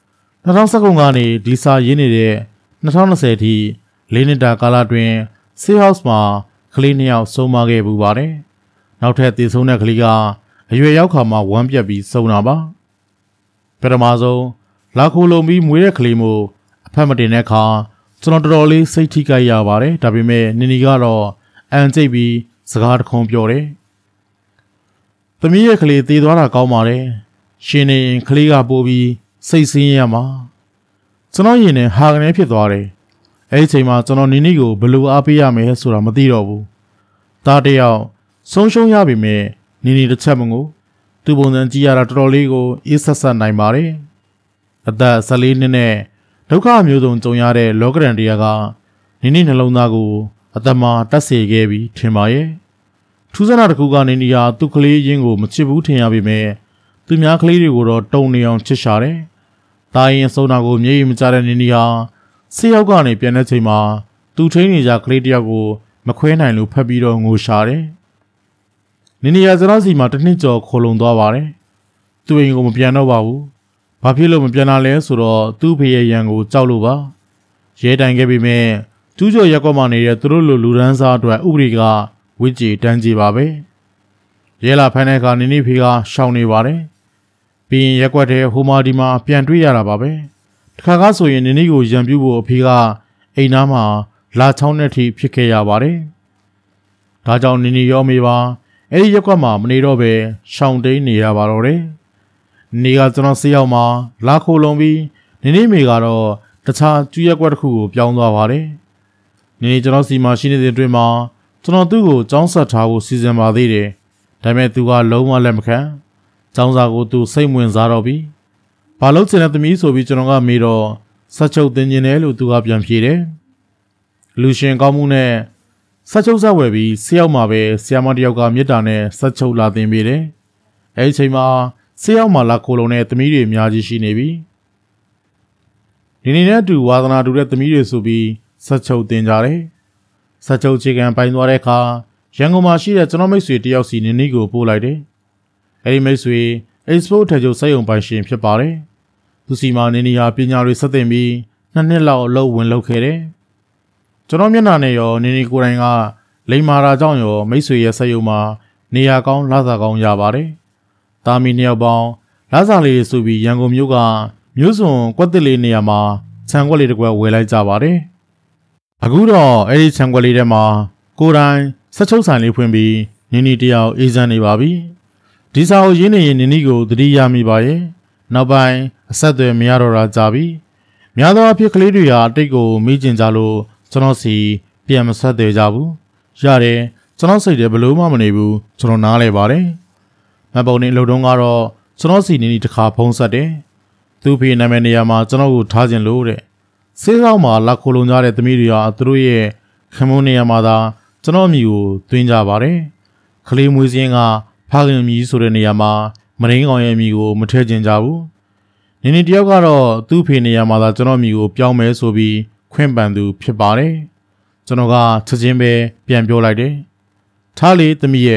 2019ကနေဒီစာရင်းနေတဲ့2020အထိ၄နှစ်တာကာလတွင်ဆေးဟောက်မှာကလေး2ယောက်ဆုံးမခဲ့ပူပါတယ်နောက်ထပ်တည်ဆုံးတဲ့ကလေးကအရွယ်ရောက်ခါမှဝမ်းပြက်ပြီးဆုံးတာပါပထမဆုံးလာခိုလုံပြီးမွေးတဲ့ကလေးမို့အဖက်မတင်တဲ့အခါကျွန်တော်တော်တော်လေးစိတ်ထိခိုက်ရပါတယ်ဒါပေမဲ့နီနီကတော့အန်ကျိတ်ပြီးစကားတခွန်းပြောတယ်သမီးရဲ့ကလေးတည်သွားတာကောင်းပါတယ်ရှင်နေရင်ကလေးကပိုးပြီးစိတ်ဆင်းရဲမှာကျွန်တော်ရင်နဲ့ဟာကနေဖြစ်သွားတယ်အဲ့ဒီအချိန်မှာကျွန်တော်နီနီကိုဘယ်လိုအားပေးရမလဲဆိုတာမသိတော့ဘူးဒါတယောက်ဆုံးရှုံးရပြီမဲ့နီနီတစ်ချက်မငိုသူ့ပုံစံကြည့်ရတာတော်တော်လေးကိုအေးဆက်ဆက်နိုင်ပါတယ်အသက်14နှစ်နဲ့ဒုက္ခမျိုးစုံကြုံရတဲ့လောကရန်တရားကနီနီနှလုံးသားကိုအသက်မှာတက်စေခဲ့ပြီးထင်ပါရဲ့ထူးဆန်းတာတစ်ခုကနီနီဟာသူ့ကလေးရင်းကိုမချစ်ဘူးထင်ရပေမဲ့သူများကလေးတွေကိုတော့တုံနေအောင်ချစ်ရှာတယ်တာရင်ဆုံးတာကိုမျက်ရည်မကျတဲ့နီနီဟာဆေးရောက်ကနေပြန်တဲ့ချိန်မှာသူထိန်းနေကြကလေးတယောက်ကိုမခွဲနိုင်လို့ဖက်ပြီးတော့ငိုရှာတယ်နီနီယာကျွန်တော်စီမှာတစ်နှစ်ကျော်ခိုလုံသွားပါတယ်သူ့အိမ်ကိုမပြန်တော့ပါဘူးဘာဖြစ်လို့မပြန်လာလဲဆိုတော့သူ့ဖေရဲ့ရန်ကိုကြောက်လို့ပါရဲတိုင်ခဲ့ပြီးမြဲကျူးကျော်ရက်ကွက်မှာနေတဲ့သူတို့လိုလူဒန်းစားအတွက်ဥပဒေကဝစ်ကြေတန်းကြီးပါပဲရဲလာဖမ်းတဲ့အခါနီနီဖေကရှောင်နေပါတယ်ပြီးရင်ရက်ကွက်တဲ့ဟိုမာဒီမှာပြန်တွေ့ရတာပါပဲတခါကဆိုရင်နီနီကိုရန်ပြူဖို့အဖေကအိမ်သားမှာလာချောင်းတဲ့အထိဖြစ်ခဲ့ရပါတယ်ဒါကြောင့်နီနီရောမေပါအဲ့ဒီရက်ကွက်မှာမနေတော့ပဲရှောင်တိန်နေရပါတော့တယ်နေကကျွန်တော်ဆေးရောက်မှာလာခိုလုံပြီးနီနီမေကတော့တခြားကျူးရက်ကွက်တစ်ခုကိုပြောင်းသွားပါတယ်နီနီကျွန်တော်စီမှာရှိနေတဲ့အတွင်းမှာကျွန်တော်သူ့ကိုကြောင်းဆက်ထားဖို့စီစဉ်ပါသေးတယ်ဒါပေမဲ့သူကလုံးဝလက်မခံကျောင်းစာကိုသူစိတ်ဝင်စားတော့ပြီဘာလို့ချင်တဲ့သမီးဆိုပြီးကျွန်တော်ကမေးတော့ဆက်ချုပ်တင်ကျင်တယ်လို့သူကပြန်ဖြေတယ်လူရှင်ကောင်းမှုနဲ့ဆက်ချုပ်ဆက်ဝယ်ပြီးဆေးရောက်မှာပဲဆရာမတယောက်ကမြစ်တာနဲ့ဆက်ချုပ်လာတင်ပေးတယ်အဲဒီချိန်မှာဆေးရောက်မှာလာခိုလုံတဲ့သမီးတွေအများကြီးရှိနေပြီဒီနေ့နဲ့အတူဝါသနာတူတဲ့သမီးတွေဆိုပြီးဆက်ချုပ်တင်ကြတယ်ဆက်ချုပ်ခြေကန်ပိုင်သွားတဲ့အခါရန်ကုန်မှာရှိတဲ့ကျွန်တော်မိတ်ဆွေတယောက်စီနီနီကိုပို့လိုက်တယ်အဲဒီမိတ်ဆွေ export ထချုပ်စက်ရုံပိုင်ရှင်ဖြစ်ပါတယ်သူစီမှာနီနီဟာပညာတွေဆက်သင်ပြီး2နှစ်လောက်အလုပ်ဝင်လုပ်ခဲ့တယ်ကျွန်တော်မျက်နှာနဲ့ရောနီနီကိုယ်တိုင်ကလိမ္မာရာကြောင့်ရောမိတ်ဆွေရဲ့စက်ရုံမှာနေရာကောင်းလစာကောင်းရပါတယ်တာမီ2ယောက်ပေါင်းလစာလေးဆိုပြီးရန်ကုန်မြို့ကမြို့စွန်ကွက်တစ်လေးနေရာမှာခြံကွက်လေးတစ်ကွက်ဝယ်လိုက်ကြပါတယ်အခုတော့အဲ့ဒီခြံကွက်လေးထဲမှာကိုယ်တိုင်ဆက်ချုပ်ဆိုင်လေးဖွင့်ပြီးနီနီတယောက်အေးစမ်းနေပါပြီဒီစာကိုရင်းနေရင်နီနီကိုသတိရမိပါရဲ့နောက်ပိုင်းအဆက်အသွယ်မရတော့တာကြာပြီများသောအားဖြင့်ကလေးတွေဟာအတိတ်ကိုမိကျင်ကြလို့ကျွန်တော်စီပြန်မဆက်သေးကြဘူးရတယ်ကျွန်တော်စိတ်ထဲဘလို့မှမနေဘူးကျွန်တော်နားလဲပါတယ်မပုံနေအလုပ်တုံးကတော့ကျွန်တော်စီနီနီတစ်ခါဖုံးဆက်တယ်သူ့ဖေနာမည်နေရာမှာကျွန်တော်ကိုထားခြင်းလို့တဲ့ဆေးဆောင်မှာလာခိုလုံကြတဲ့သမီးတွေဟာသူတို့ရဲ့ခမုန်းနေရာမှာသာကျွန်တော်အမိကိုသွင်းကြပါတယ်ကလေးမွေးစင်းကဖခင်မြီးဆိုတဲ့နေရာမှာမရင်းကောင်ရဲ့အမိကိုမထည့်ကျင်ကြဘူးနီနီတယောက်ကတော့သူ့ဖေနေရာမှာသာကျွန်တော်အမိကိုပြောင်းမယ်ဆိုပြီးခွင့်ပန်သူဖြစ်ပါတယ်ကျွန်တော်ကချက်ချင်းပဲပြန်ပြောလိုက်တယ်ထားလေသမီးရဲ့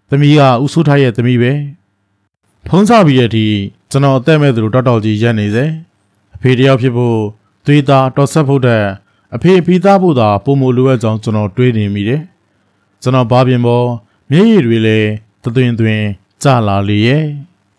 သမီးကဦးစိုးထိုက်ရဲ့သမီးပဲဖုံးစားပြီးတဲ့အထိကျွန်တော်အသက်မဲ့သူတို့တောက်ကြီးရက်နေစေအဖေတယောက်ဖြစ်ဖို့သွေးသားတော်ဆက်ဖို့တဲ့အဖေဖီးသားဖို့သာပုံမလိုအပ်ကြောင်းကျွန်တော်တွေးနေမိတယ်ကျွန်တော်ဘာပြင်ပေါ်မျက်ရည်တွေလည်းသွင်းကျလာလေရဲ့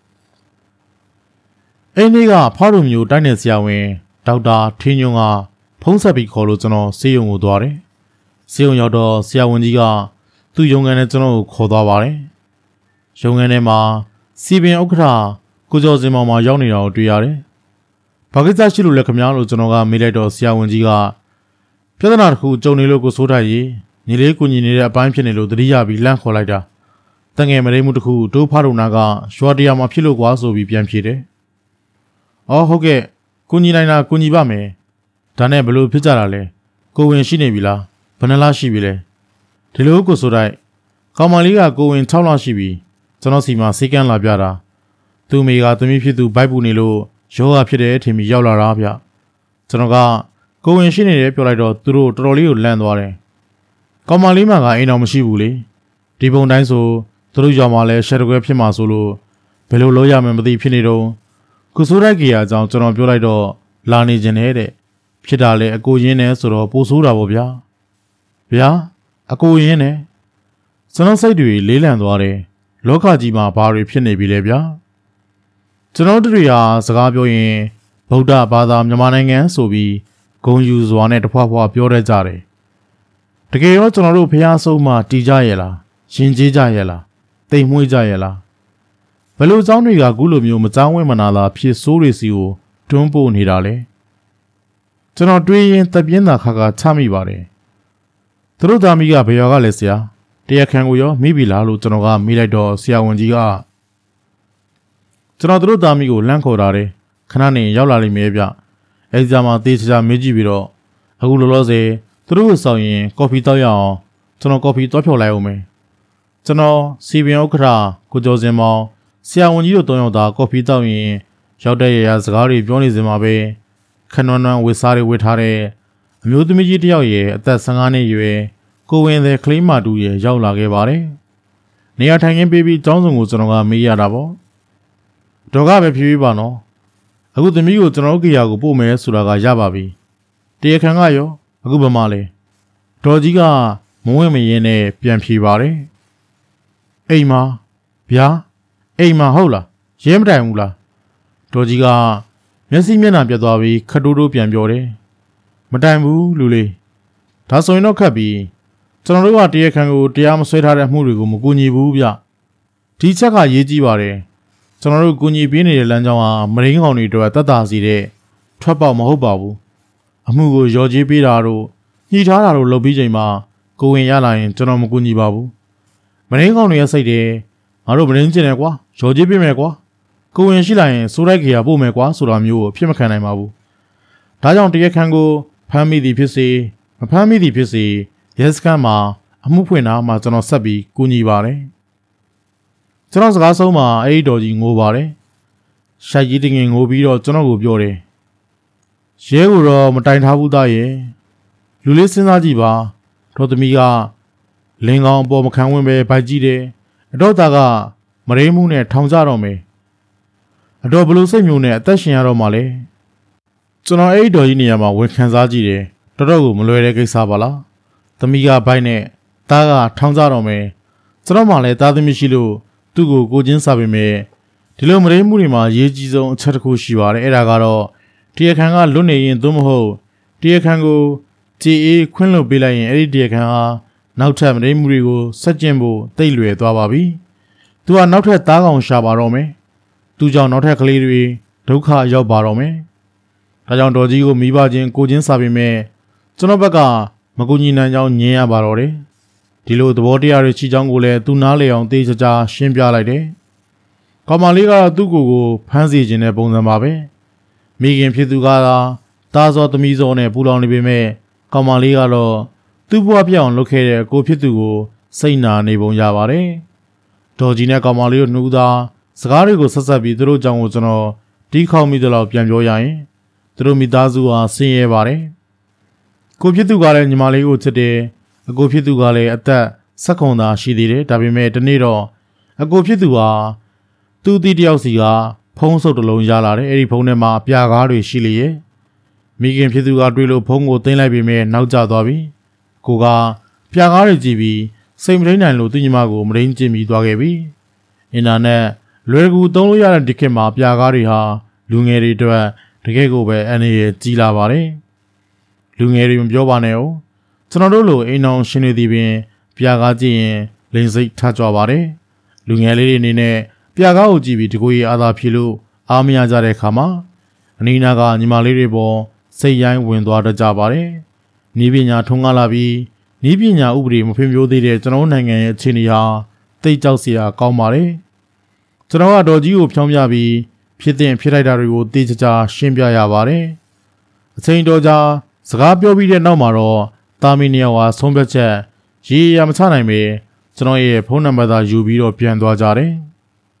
အိမ်ကြီးကဖားလူမျိုးတိုင်းနယ်ဆရာဝန်ဒေါက်တာထင်းညွန့်ကဖုံးဆက်ပြီးခေါ်လို့ကျွန်တော်ဆေးရုံကိုသွားတယ်ဆေးရုံရောက်တော့ဆရာဝန်ကြီးကသူ့ရုံခန်းနဲ့ကျွန်တော်ကိုခေါ်သွားပါတယ်ရုံခန်းထဲမှာစီပင်ဥက္ကဋ္ဌကိုကျော်စင်မောင်မှာရောက်နေတာကိုတွေ့ရတယ်ဘာကိစ္စရှိလို့လဲခင်ဗျားလို့ကျွန်တော်ကမေးလိုက်တော့ဆရာဝန်ကြီးကပြဿနာတစ်ခုကြုံနေလို့ကိုစိုးထိုက်ရေညီလေးကိုညီနေတဲ့အပိုင်းဖြစ်နေလို့တတိယပြီးလှမ်းခေါ်လိုက်တာတငယ်မရိမှုတစ်ခုဒိုးဖားတို့နာကရွာတရားမှာဖြစ်လို့ကွာဆိုပြီးပြန်ဖြေတယ်အော်ဟုတ်ကဲ့ကိုညီနိုင်တာကိုညီပါမယ်ဒါနဲ့ဘလို့ဖြစ်ကြတာလဲကိုဝင်ရှိနေပြီလားဘယ်နှလားရှိပြီလဲဒီလိုကိုစိုးထိုက်ကောင်မလေးကကိုဝင်6လရှိပြီကျွန်တော်စီမှာစေကန်းလာပြတာသူ့မိကသမီးဖြစ်သူဘိုက်ပူနေလို့ယောဂဖြစ်တယ်ထင်ပြီးရောက်လာတာဗျကျွန်တော်ကကိုဝင်ရှိနေတယ်ပြောလိုက်တော့သူတို့တော်တော်လေးကိုလန့်သွားတယ်ကောင်မလေးမှကအိမ်တော်မရှိဘူးလေဒီပုံတိုင်းဆိုသူတို့ရောက်မှလဲရှက်တကွဲဖြစ်မှာဆိုလို့ဘယ်လိုလုပ်ရမှန်းမသိဖြစ်နေတော့ကိုစိုးထိုက်ကြီးအကြောင်းကျွန်တော်ပြောလိုက်တော့လာနေခြင်းနဲ့တဲ့ဖြစ်တာလဲအကိုရင်းနဲ့ဆိုတော့ပိုဆိုးတာပေါ့ဗျာအကိုရင်းနဲ့ကျွန်တော်စိတ်တွေလေးလံသွားတယ်လောကကြီးမှာဘာတွေဖြစ်နေပြီလဲဗျာကျွန်တော်တို့တွေဟာစကားပြောရင်ဗုဒ္ဓဘာသာမြန်မာနိုင်ငံဆိုပြီးဂုံယူစွာနဲ့တဖွာဖွာပြောတတ်ကြတယ်တကယ်ရောကျွန်တော်တို့ဖះဆုံးမှတီးကြရဲ့လားရင်ကျေးကြရဲ့လားတိမ်မွေးကြရဲ့လားဘယ်လိုအကြောင်းတွေကအခုလိုမျိုးမကြောင်းဝဲမနာလားဖြစ်ဆိုးတွေစီကိုတွန်းပို့နေတာလဲကျွန်တော်တွေးရင်တပြင်းသာခါခါချမိပါတယ်သူတို့သားမီးကဘယ်ရွာကလဲဆရာတရားခံကိုရောမိပြီလားလို့ကျွန်တော်ကမေးလိုက်တော့ဆရာဝန်ကြီးကကျွန်တော်တို့သားမီးကိုလန့်ခေါ်တာတယ်ခဏနေရောက်လာလိမ့်မယ်ဗျအဲဒီကြမှာတေးချာမေးကြည့်ပြီးတော့အခုလောလောဆယ်သူတို့ကိုဆောင်ရင်ကော်ဖီတောက်ရအောင်ကျွန်တော်ကော်ဖီတောက်ဖြော်လိုက်အောင်မယ်ကျွန်တော်စီပင်ဥက္ကဋ္ဌကိုကျော်စင်မောင်ဆရာဝန်ကြီးတို့3ယောက်သာကော်ဖီတောက်ရင်ရောက်တဲ့ရစကားတွေပြောနေစင်မှာပဲခဏနွမ်းဝစ်စားတွေဝစ်ထားတဲ့အမျိုးသမီးကြီးတစ်ယောက်ရဲ့အသက်15နှစ်အရွယ်ကိုဝင်တဲ့ကလေးမတူရဲ့ရောက်လာခဲ့ပါတယ်နေရာထိုင်ခင်းပေးပြီးတောင်းစုံကိုကျွန်တော်ကမေးရတာပေါ့ဒေါကပဲဖြည်းဖြည်းပါနော်အခုသမီးကိုကျွန်တော်တို့ကြာကိုပို့မယ်ဆိုတာကရပါပြီတရားခံကရောအခုဘယ်မှာလဲဒေါ်ကြီးကမဝင့်မရင်နဲ့ပြန်ဖြေပါတယ်အိမ်မှာဗျာအိမ်မှာဟုတ်လားရဲမတိုင်ဘူးလားဒေါ်ကြီးကမျက်စိမျက်နှာပြတ်သွားပြီးခတိုးတိုးပြန်ပြောတယ်မတိုင်ဘူးလူလေးဒါဆိုရင်တော့ခက်ပြီကျွန်တော်တို့ကတရားခံကိုတရားမဆွဲထားတဲ့အမှုတွေကိုမကူညီဘူးဗျဒီချက်ကရေးကြည့်ပါတယ်ကျွန်တော်တို့ကူညီပေးနေတဲ့လမ်းကြောင်းဟာမရင်းကောင်တွေအတွက်တတ်တာစီတဲ့ထွက်ပေါက်မဟုတ်ပါဘူးအမှုကိုရော်ကြေးပေးတာတို့ညှိထားတာတို့လုပ်ပြီးချိန်မှာကိုဝင်ရလာရင်ကျွန်တော်မကူညီပါဘူးမရင်းကောင်တွေရဲ့စိတ်တွေငါတို့မရင်းကျင်တယ်ကွာရော်ကြေးပေးမယ်ကွာကိုဝင်ရှိလာရင်စိုးလိုက်ခေရပို့မယ်ကွာဆိုတာမျိုးကိုဖြစ်မခံနိုင်ပါဘူးဒါကြောင့်တရားခံကိုဖမ်းမိသည်ဖြစ်စေမဖမ်းမိသည်ဖြစ်စေရဲစခန်းမှာအမှုဖွင့်တာမှကျွန်တော်ဆက်ပြီးကူညီပါတယ်ကျွန်တော်စကားဆုံးမှာအဲ့ဒီတော်ကြီးငိုပါတယ်ရှိုက်ကြီးတငင်ငိုပြီးတော့ကျွန်တော်ကိုပြောတယ်ရဲကိုတော့မတိုင်ထားဘူးသားရဲ့လူလေးစဉ်းစားကြည့်ပါတော်သမီးကလင်းကောင်းအပေါ်မခံဝင်ပဲဗိုက်ကြည့်တယ်အတော့သားကမရင်းမှုနဲ့ထောင်ကြတော့မယ်အတော့ဘလို့စိတ်မျိုးနဲ့အသက်ရှင်ရတော့မှလေကျွန်တော်အဲ့ဒီတော်ကြီးနေရာမှာဝန်ခံစားကြည့်တယ်တော်တော်ကိုမလွယ်တဲ့ကိစ္စပါလားသမီးကဘိုက်နဲ့သားကထောင်ကြတော့မယ်ကျွန်တော်မှလည်းသားသမီးရှိလို့သူ့ကိုချင်းစားပေမဲ့ဒီလိုမရင်းမှုတွေမှာအရေးကြီးဆုံးအချက်တစ်ခုရှိပါတယ်အဲ့ဒါကတော့တရားခံကလွတ်နေရင်သို့မဟုတ်တရားခံကိုကြေအေးခွင့်လွှတ်ပေးလိုက်ရင်အဲ့ဒီတရားခံဟာနောက်ထပ်မရင်းမှုတွေကိုဆက်ကျင့်ဖို့တိတ်လွယ်သွားပါပြီသူကနောက်ထပ်သားကောင်ရှာပါတော့မယ်သူကြောင့်နောက်ထပ်ကလေးတွေဒုက္ခရောက်ပါတော့မယ်ဒါကြောင့်တော်ကြီးကိုမိဘချင်းချင်းစားပေမဲ့ကျွန်တော်ဘက်ကမကူညီနိုင်ကြောင်းညင်ရပါတော့တယ်ဒီလိုသဘောတရားတွေရှိကြောင်းကိုလည်းသူနားလေအောင်သေချာရှင်းပြလိုက်တယ်။ကောင်မလေးကတော့သူ့ကိုယ်ကိုဖမ်းဆီးခြင်းတဲ့ပုံစံပါပဲ။မိခင်ဖြစ်သူကသားစောသမီးစောနဲ့ပူလောင်နေပေမဲ့ကောင်မလေးကတော့သူ့ဘဝပြောင်းလုပ်ခဲ့တဲ့ကိုဖြစ်သူကိုစိတ်နာနေပုံရပါတယ်။ဒေါ်ကြီးနဲ့ကောင်မလေးတို့နှူးသားစကားတွေကိုဆက်ဆက်ပြီးသူတို့ကြောင့်ကိုကျွန်တော်တီးခေါက်မိသလောက်ပြန်ပြောရရင်သူတို့မိသားစုဟာဆင်းရဲပါတယ်။ကိုဖြစ်သူကလည်းညီမလေးကိုချစ်တယ်။အကိုဖြစ်သူကလည်းအသက်16သာရှိသေးတယ်ဒါပေမဲ့ဒီနေ့တော့အကိုဖြစ်သူဟာသူ့တီတယောက်စီကဖုံးဆုပ်တစ်လုံးရလာတယ်အဲ့ဒီဖုံးထဲမှာပြာကားတွေရှိလေရဲ့မိခင်ဖြစ်သူကတွေ့လို့ဖုံးကိုသိမ်းလိုက်ပေမဲ့နောက်ကျသွားပြီကိုကပြာကားတွေကြည့်ပြီးစိတ်မထိန်နိုင်လို့သူ့ညီမကိုမရင်းကျင်ပြီးသွားခဲ့ပြီအင်တာနက်လွယ်ကူသုံးလို့ရတဲ့ဒီခေတ်မှာပြာကားတွေဟာလူငယ်တွေအတွက်တကယ်ကိုပဲအန္တရာယ်ကြီးလာပါတယ်လူငယ်တွေမပြောပါနဲ့ဦးကျွန်တော်တို့လိုအိမ်အောင်ရှင်တွေဒီပင်ပြာကားကြည့်ရင်လိန်စိတ်ထကြွပါတယ်လူငယ်လေးတွေအနေနဲ့ပြာကားကိုကြည့်ပြီးတကူကြီးအားသာဖြစ်လို့အားမရကြတဲ့အခါမှာအနီးနားကညီမလေးတွေပေါ်စိတ်ရိုင်းဝင်သွားတတ်ကြပါတယ်။ဤပညာထုံးကားလာပြီးဤပညာဥပဒေမဖွံ့ဖြိုးသေးတဲ့ကျွန်တော်နိုင်ငံရဲ့အခြေအနေဟာသိကြောက်စရာကောင်းပါတယ်။ကျွန်တော်ကတော်ကြီးကိုဖြောင်းပြပြီးဖြစ်တဲ့ဖြစ်လိုက်တာတွေကိုသိချာရှင်းပြရပါတယ်။အချိန်တော်ကြာစကားပြောပြီးတဲ့နောက်မှာတော့တာမီနီယာဝါဆုံးဖြတ်ချက်ရေရမချနိုင်ပေကျွန်တော်ရဲ့ဖုန်းနံပါတ်သာယူပြီးတော့ပြန်သွားကြတယ်။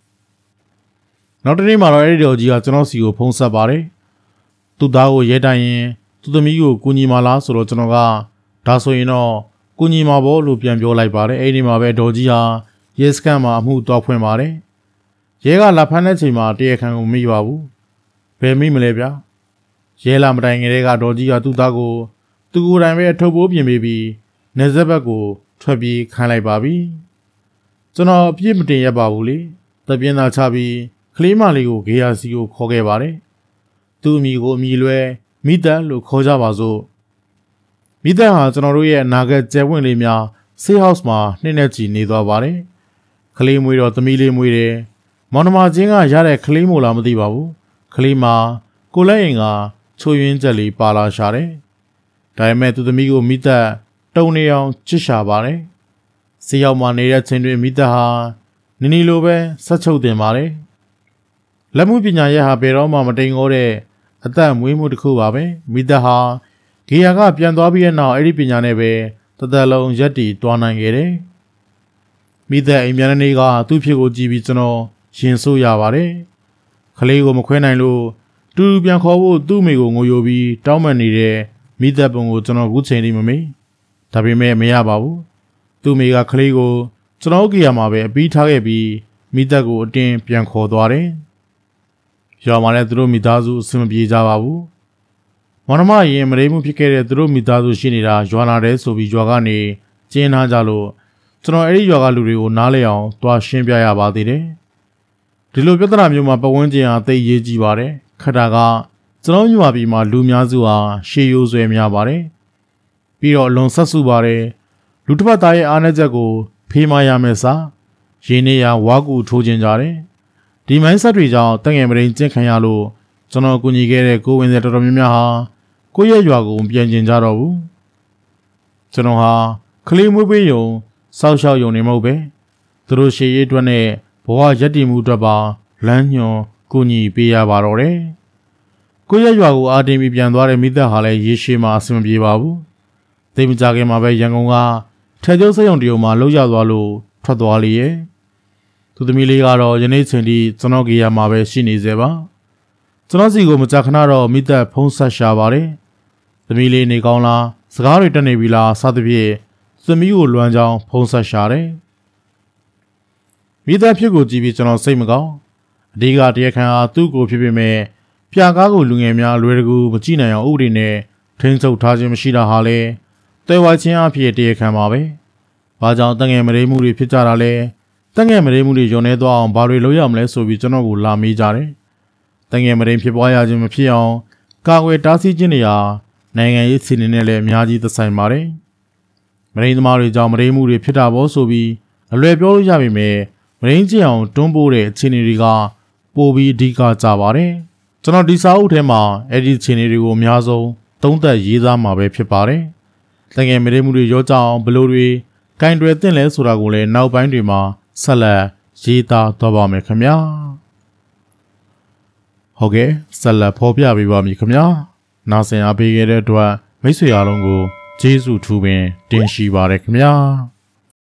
နောက်တစ်နေ့မှာတော့အဲ့ဒီတော်ကြီးကကျွန်တော်စီကိုဖုန်းဆက်ပါတယ်။သူ့သားကိုရဲတိုင်ရင်သူ့သမီးကိုကူညီမလားဆိုတော့ကျွန်တော်ကဒါဆိုရင်တော့ကူညီမှာပေါ့လို့ပြန်ပြောလိုက်ပါတယ်။အဲ့ဒီမှာပဲတော်ကြီးဟာရဲစခန်းမှာအမှုသွားဖွင့်ပါတယ်။ရဲကလာဖမ်းတဲ့ချိန်မှာတရားခံကိုမမိပါဘူး။ဘယ်မိမလဲဗျာ။ရဲလာမတိုင်ခင်တည်းကတော်ကြီးကသူ့သားကိုသူကိုယ်တိုင်ပဲအထုပ်ပိုးပြင်ပေးပြီးနေဆက်ဘက်ကိုထွက်ပြေးခိုင်းလိုက်ပါပြီ။ကျွန်တော်အပြစ်မတင်ရပါဘူးလေ။တပြင်းသာချပြီးကလေးမလေးကိုဂေယာစီကိုခေါ်ခဲ့ပါတယ်။သူ့အမိကိုအမိလွဲမိသက်လို့ခေါ်ကြပါစို့။မိသက်ဟာကျွန်တော်တို့ရဲ့အနာဂတ်ကျယ်ဝင့်လေးများဆေးဟောက်စ်မှာနှစ်နဲ့ချီနေသွားပါတယ်။ကလေးမွေးတော့သမီးလေးမွေးတယ်။မောင်နှမချင်းကရတဲ့ကလေးမို့လားမသိပါဘူး။ကလေးမှာကိုလက်ရင်ကချိုးယွင်းချက်လေးပါလာရှာတယ်။ဒါပေမဲ့သူသမီးကိုမိသက်တုံနေအောင်ချစ်ရှာပါတယ်။ဆေးရောက်မှနေတဲ့ချိန်တွင်မိသက်ဟာနီလိုပဲဆက်ချုပ်တင်ပါတယ်။လက်မှုပညာရဲ့ဟာဘယ်တော့မှမတိမ်ငေါတဲ့အသက်မွေးမှုတစ်ခုပါပဲမိသက်ဟာဂေယာကပြန်သွားပြီးတဲ့နောက်အဲ့ဒီပညာနဲ့ပဲတသက်လုံးရက်တည်သွားနိုင်ခဲ့တယ်မိသက်အိမ်ပြန်တဲ့နေ့ကသူ့ဖြစ်ကိုကြည့်ပြီးကျွန်တော်ရင်ဆိုးရပါတယ်ခလေးကိုမခွဲနိုင်လို့တူပြန်ခေါ်ဖို့သူ့မိကိုငိုယိုပြီးတောင်းပန်နေတဲ့မိသက်ပုံကိုကျွန်တော်ခုချိန်လေးမမေ့ဒါပေမဲ့မရပါဘူးသူ့မိကခလေးကိုကျွန်တော်ဂေယာမှာပဲအပြီးထားခဲ့ပြီးမိသက်ကိုအတင်းပြန်ခေါ်သွားတယ်ရွာမှာလည်းသူတို့မိသားစုအဆင်မပြေကြပါဘူး။မောင်နှမရင်မရိမှုဖြစ်ခဲ့တဲ့သူတို့မိသားစုရှိနေတာရွာလာတယ်ဆိုပြီးရွာကနေကျင်းထားကြလို့ကျွန်တော်အဲ့ဒီရွာကလူတွေကိုနားလဲအောင်တွားရှင်းပြရပါသေးတယ်။ဒီလိုပြဿနာမျိုးမှာပတ်ဝန်းကျင်အားသိရေးကြည့်ပါတယ်။ခက်တာကကျွန်တော်ရွာပြည်မှာလူများစုဟာရှေးရိုးဆွဲများပါတယ်။ပြီးတော့အလွန်ဆက်စုပါတယ်။လူတစ်ပတ်သားရဲ့အားနည်းချက်ကိုဖေးမရမယ်စားရင်းနေရဝါကူထိုးခြင်းကြတယ်။ဒီမိုင်းဆက်တွေကြောင့်တငယ်မရင်းကျင့်ခံရလို့ကျွန်တော်ကူညီခဲ့တဲ့ကိုဝင်စဲတော်တော်များများဟာကိုယ့်ရဲ့ရွာကိုပြန်ကျင်ကြတော့ဘူးကျွန်တော်ဟာကလေးမွေးပေးရုံစောက်ရှောက်ရုံနေမဟုတ်ပဲသူတို့ရှေ့ရေးအတွက်နဲ့ဘဝရက်တည်မှုအတွက်ပါလမ်းညွှန်ကူညီပေးရပါတော့တယ်ကိုယ့်ရဲ့ရွာကိုအားတင်းပြီးပြန်သွားတဲ့မိသက်ဟာလည်းရေရှည်မှာအဆင်မပြေပါဘူးသိမကြခင်မှာပဲရန်ကုန်ကထဲကျုပ်စက်ရုံတရုံမှာလှုပ်ရသွားလို့ထွက်သွားလေရဲ့သူသမီးလေးကတော့ယနေ့ချိန်ထိကျွန်တော်ဂေယာမှာပဲရှိနေသေးပါကျွန်တော်စီကိုမကြခဏတော့မိသက်ဖုံးဆက်ရှာပါတယ်သမီးလေးနေကောင်းလားစကားတွေတက်နေပြီလားစသဖြင့်သမီးကိုလွမ်းကြောင်းဖုံးဆက်ရှာတယ်မိသက်ဖြစ်ကိုကြည့်ပြီးကျွန်တော်စိတ်မကောင်းအဓိကတရားခံအားသူ့ကိုဖြစ်ပေမဲ့ပြာကားကိုလူငယ်များလွယ်တကူမကြည့်နိုင်အောင်ဥပဒေနဲ့ထိန်းချုပ်ထားခြင်းမရှိတာဟာလေတဲဝိုင်းချင်းအဖြစ်တရားခံပါပဲဘာကြောင့်တငယ်မရိမှုတွေဖြစ်ကြတာလဲတငယ်မရင်းမှုတွေယုံနေသွားအောင်ဘာတွေလုပ်ရမလဲဆိုပြီးကျွန်တော်ကိုလာမေးကြတယ်။တငယ်မရင်းဖြစ်ပွားရခြင်းမဖြစ်အောင်ကာကွယ်တားဆီးခြင်းတွေဟာနိုင်ငံရေးစီနေနဲ့လည်းအများကြီးသက်ဆိုင်ပါတယ်။မရင်းသမားတွေကြောင့်မရင်းမှုတွေဖြစ်တာပေါ့ဆိုပြီးအလွယ်ပြောလို့ရပေမဲ့မရင်းကျအောင်တွန်းပို့တဲ့အခြေအနေတွေကပိုပြီးအဓိကကျပါတယ်။ကျွန်တော်ဒီစာအုပ်ထဲမှာအဲ့ဒီအခြေအနေတွေကိုအများဆုံးသုံးသပ်ရေးသားမှာပဲဖြစ်ပါတယ်။တငယ်မရင်းမှုတွေရောကြအောင်ဘလို့တွေကင်တွယ်သင့်လဲဆိုတာကိုလည်းနောက်ပိုင်းတွေမှာဆက်လက်ရေးသားတော့ပါမယ်ခင်ဗျာဟုတ်ကဲ့ဆက်လက်ဖော်ပြပေးပါမည်ခင်ဗျာနားဆင်အားပေးခဲ့တဲ့အတွက်မိတ်ဆွေအားလုံးကိုကျေးဇူးထူးပင်တင်ရှိပါရခင်ဗျာ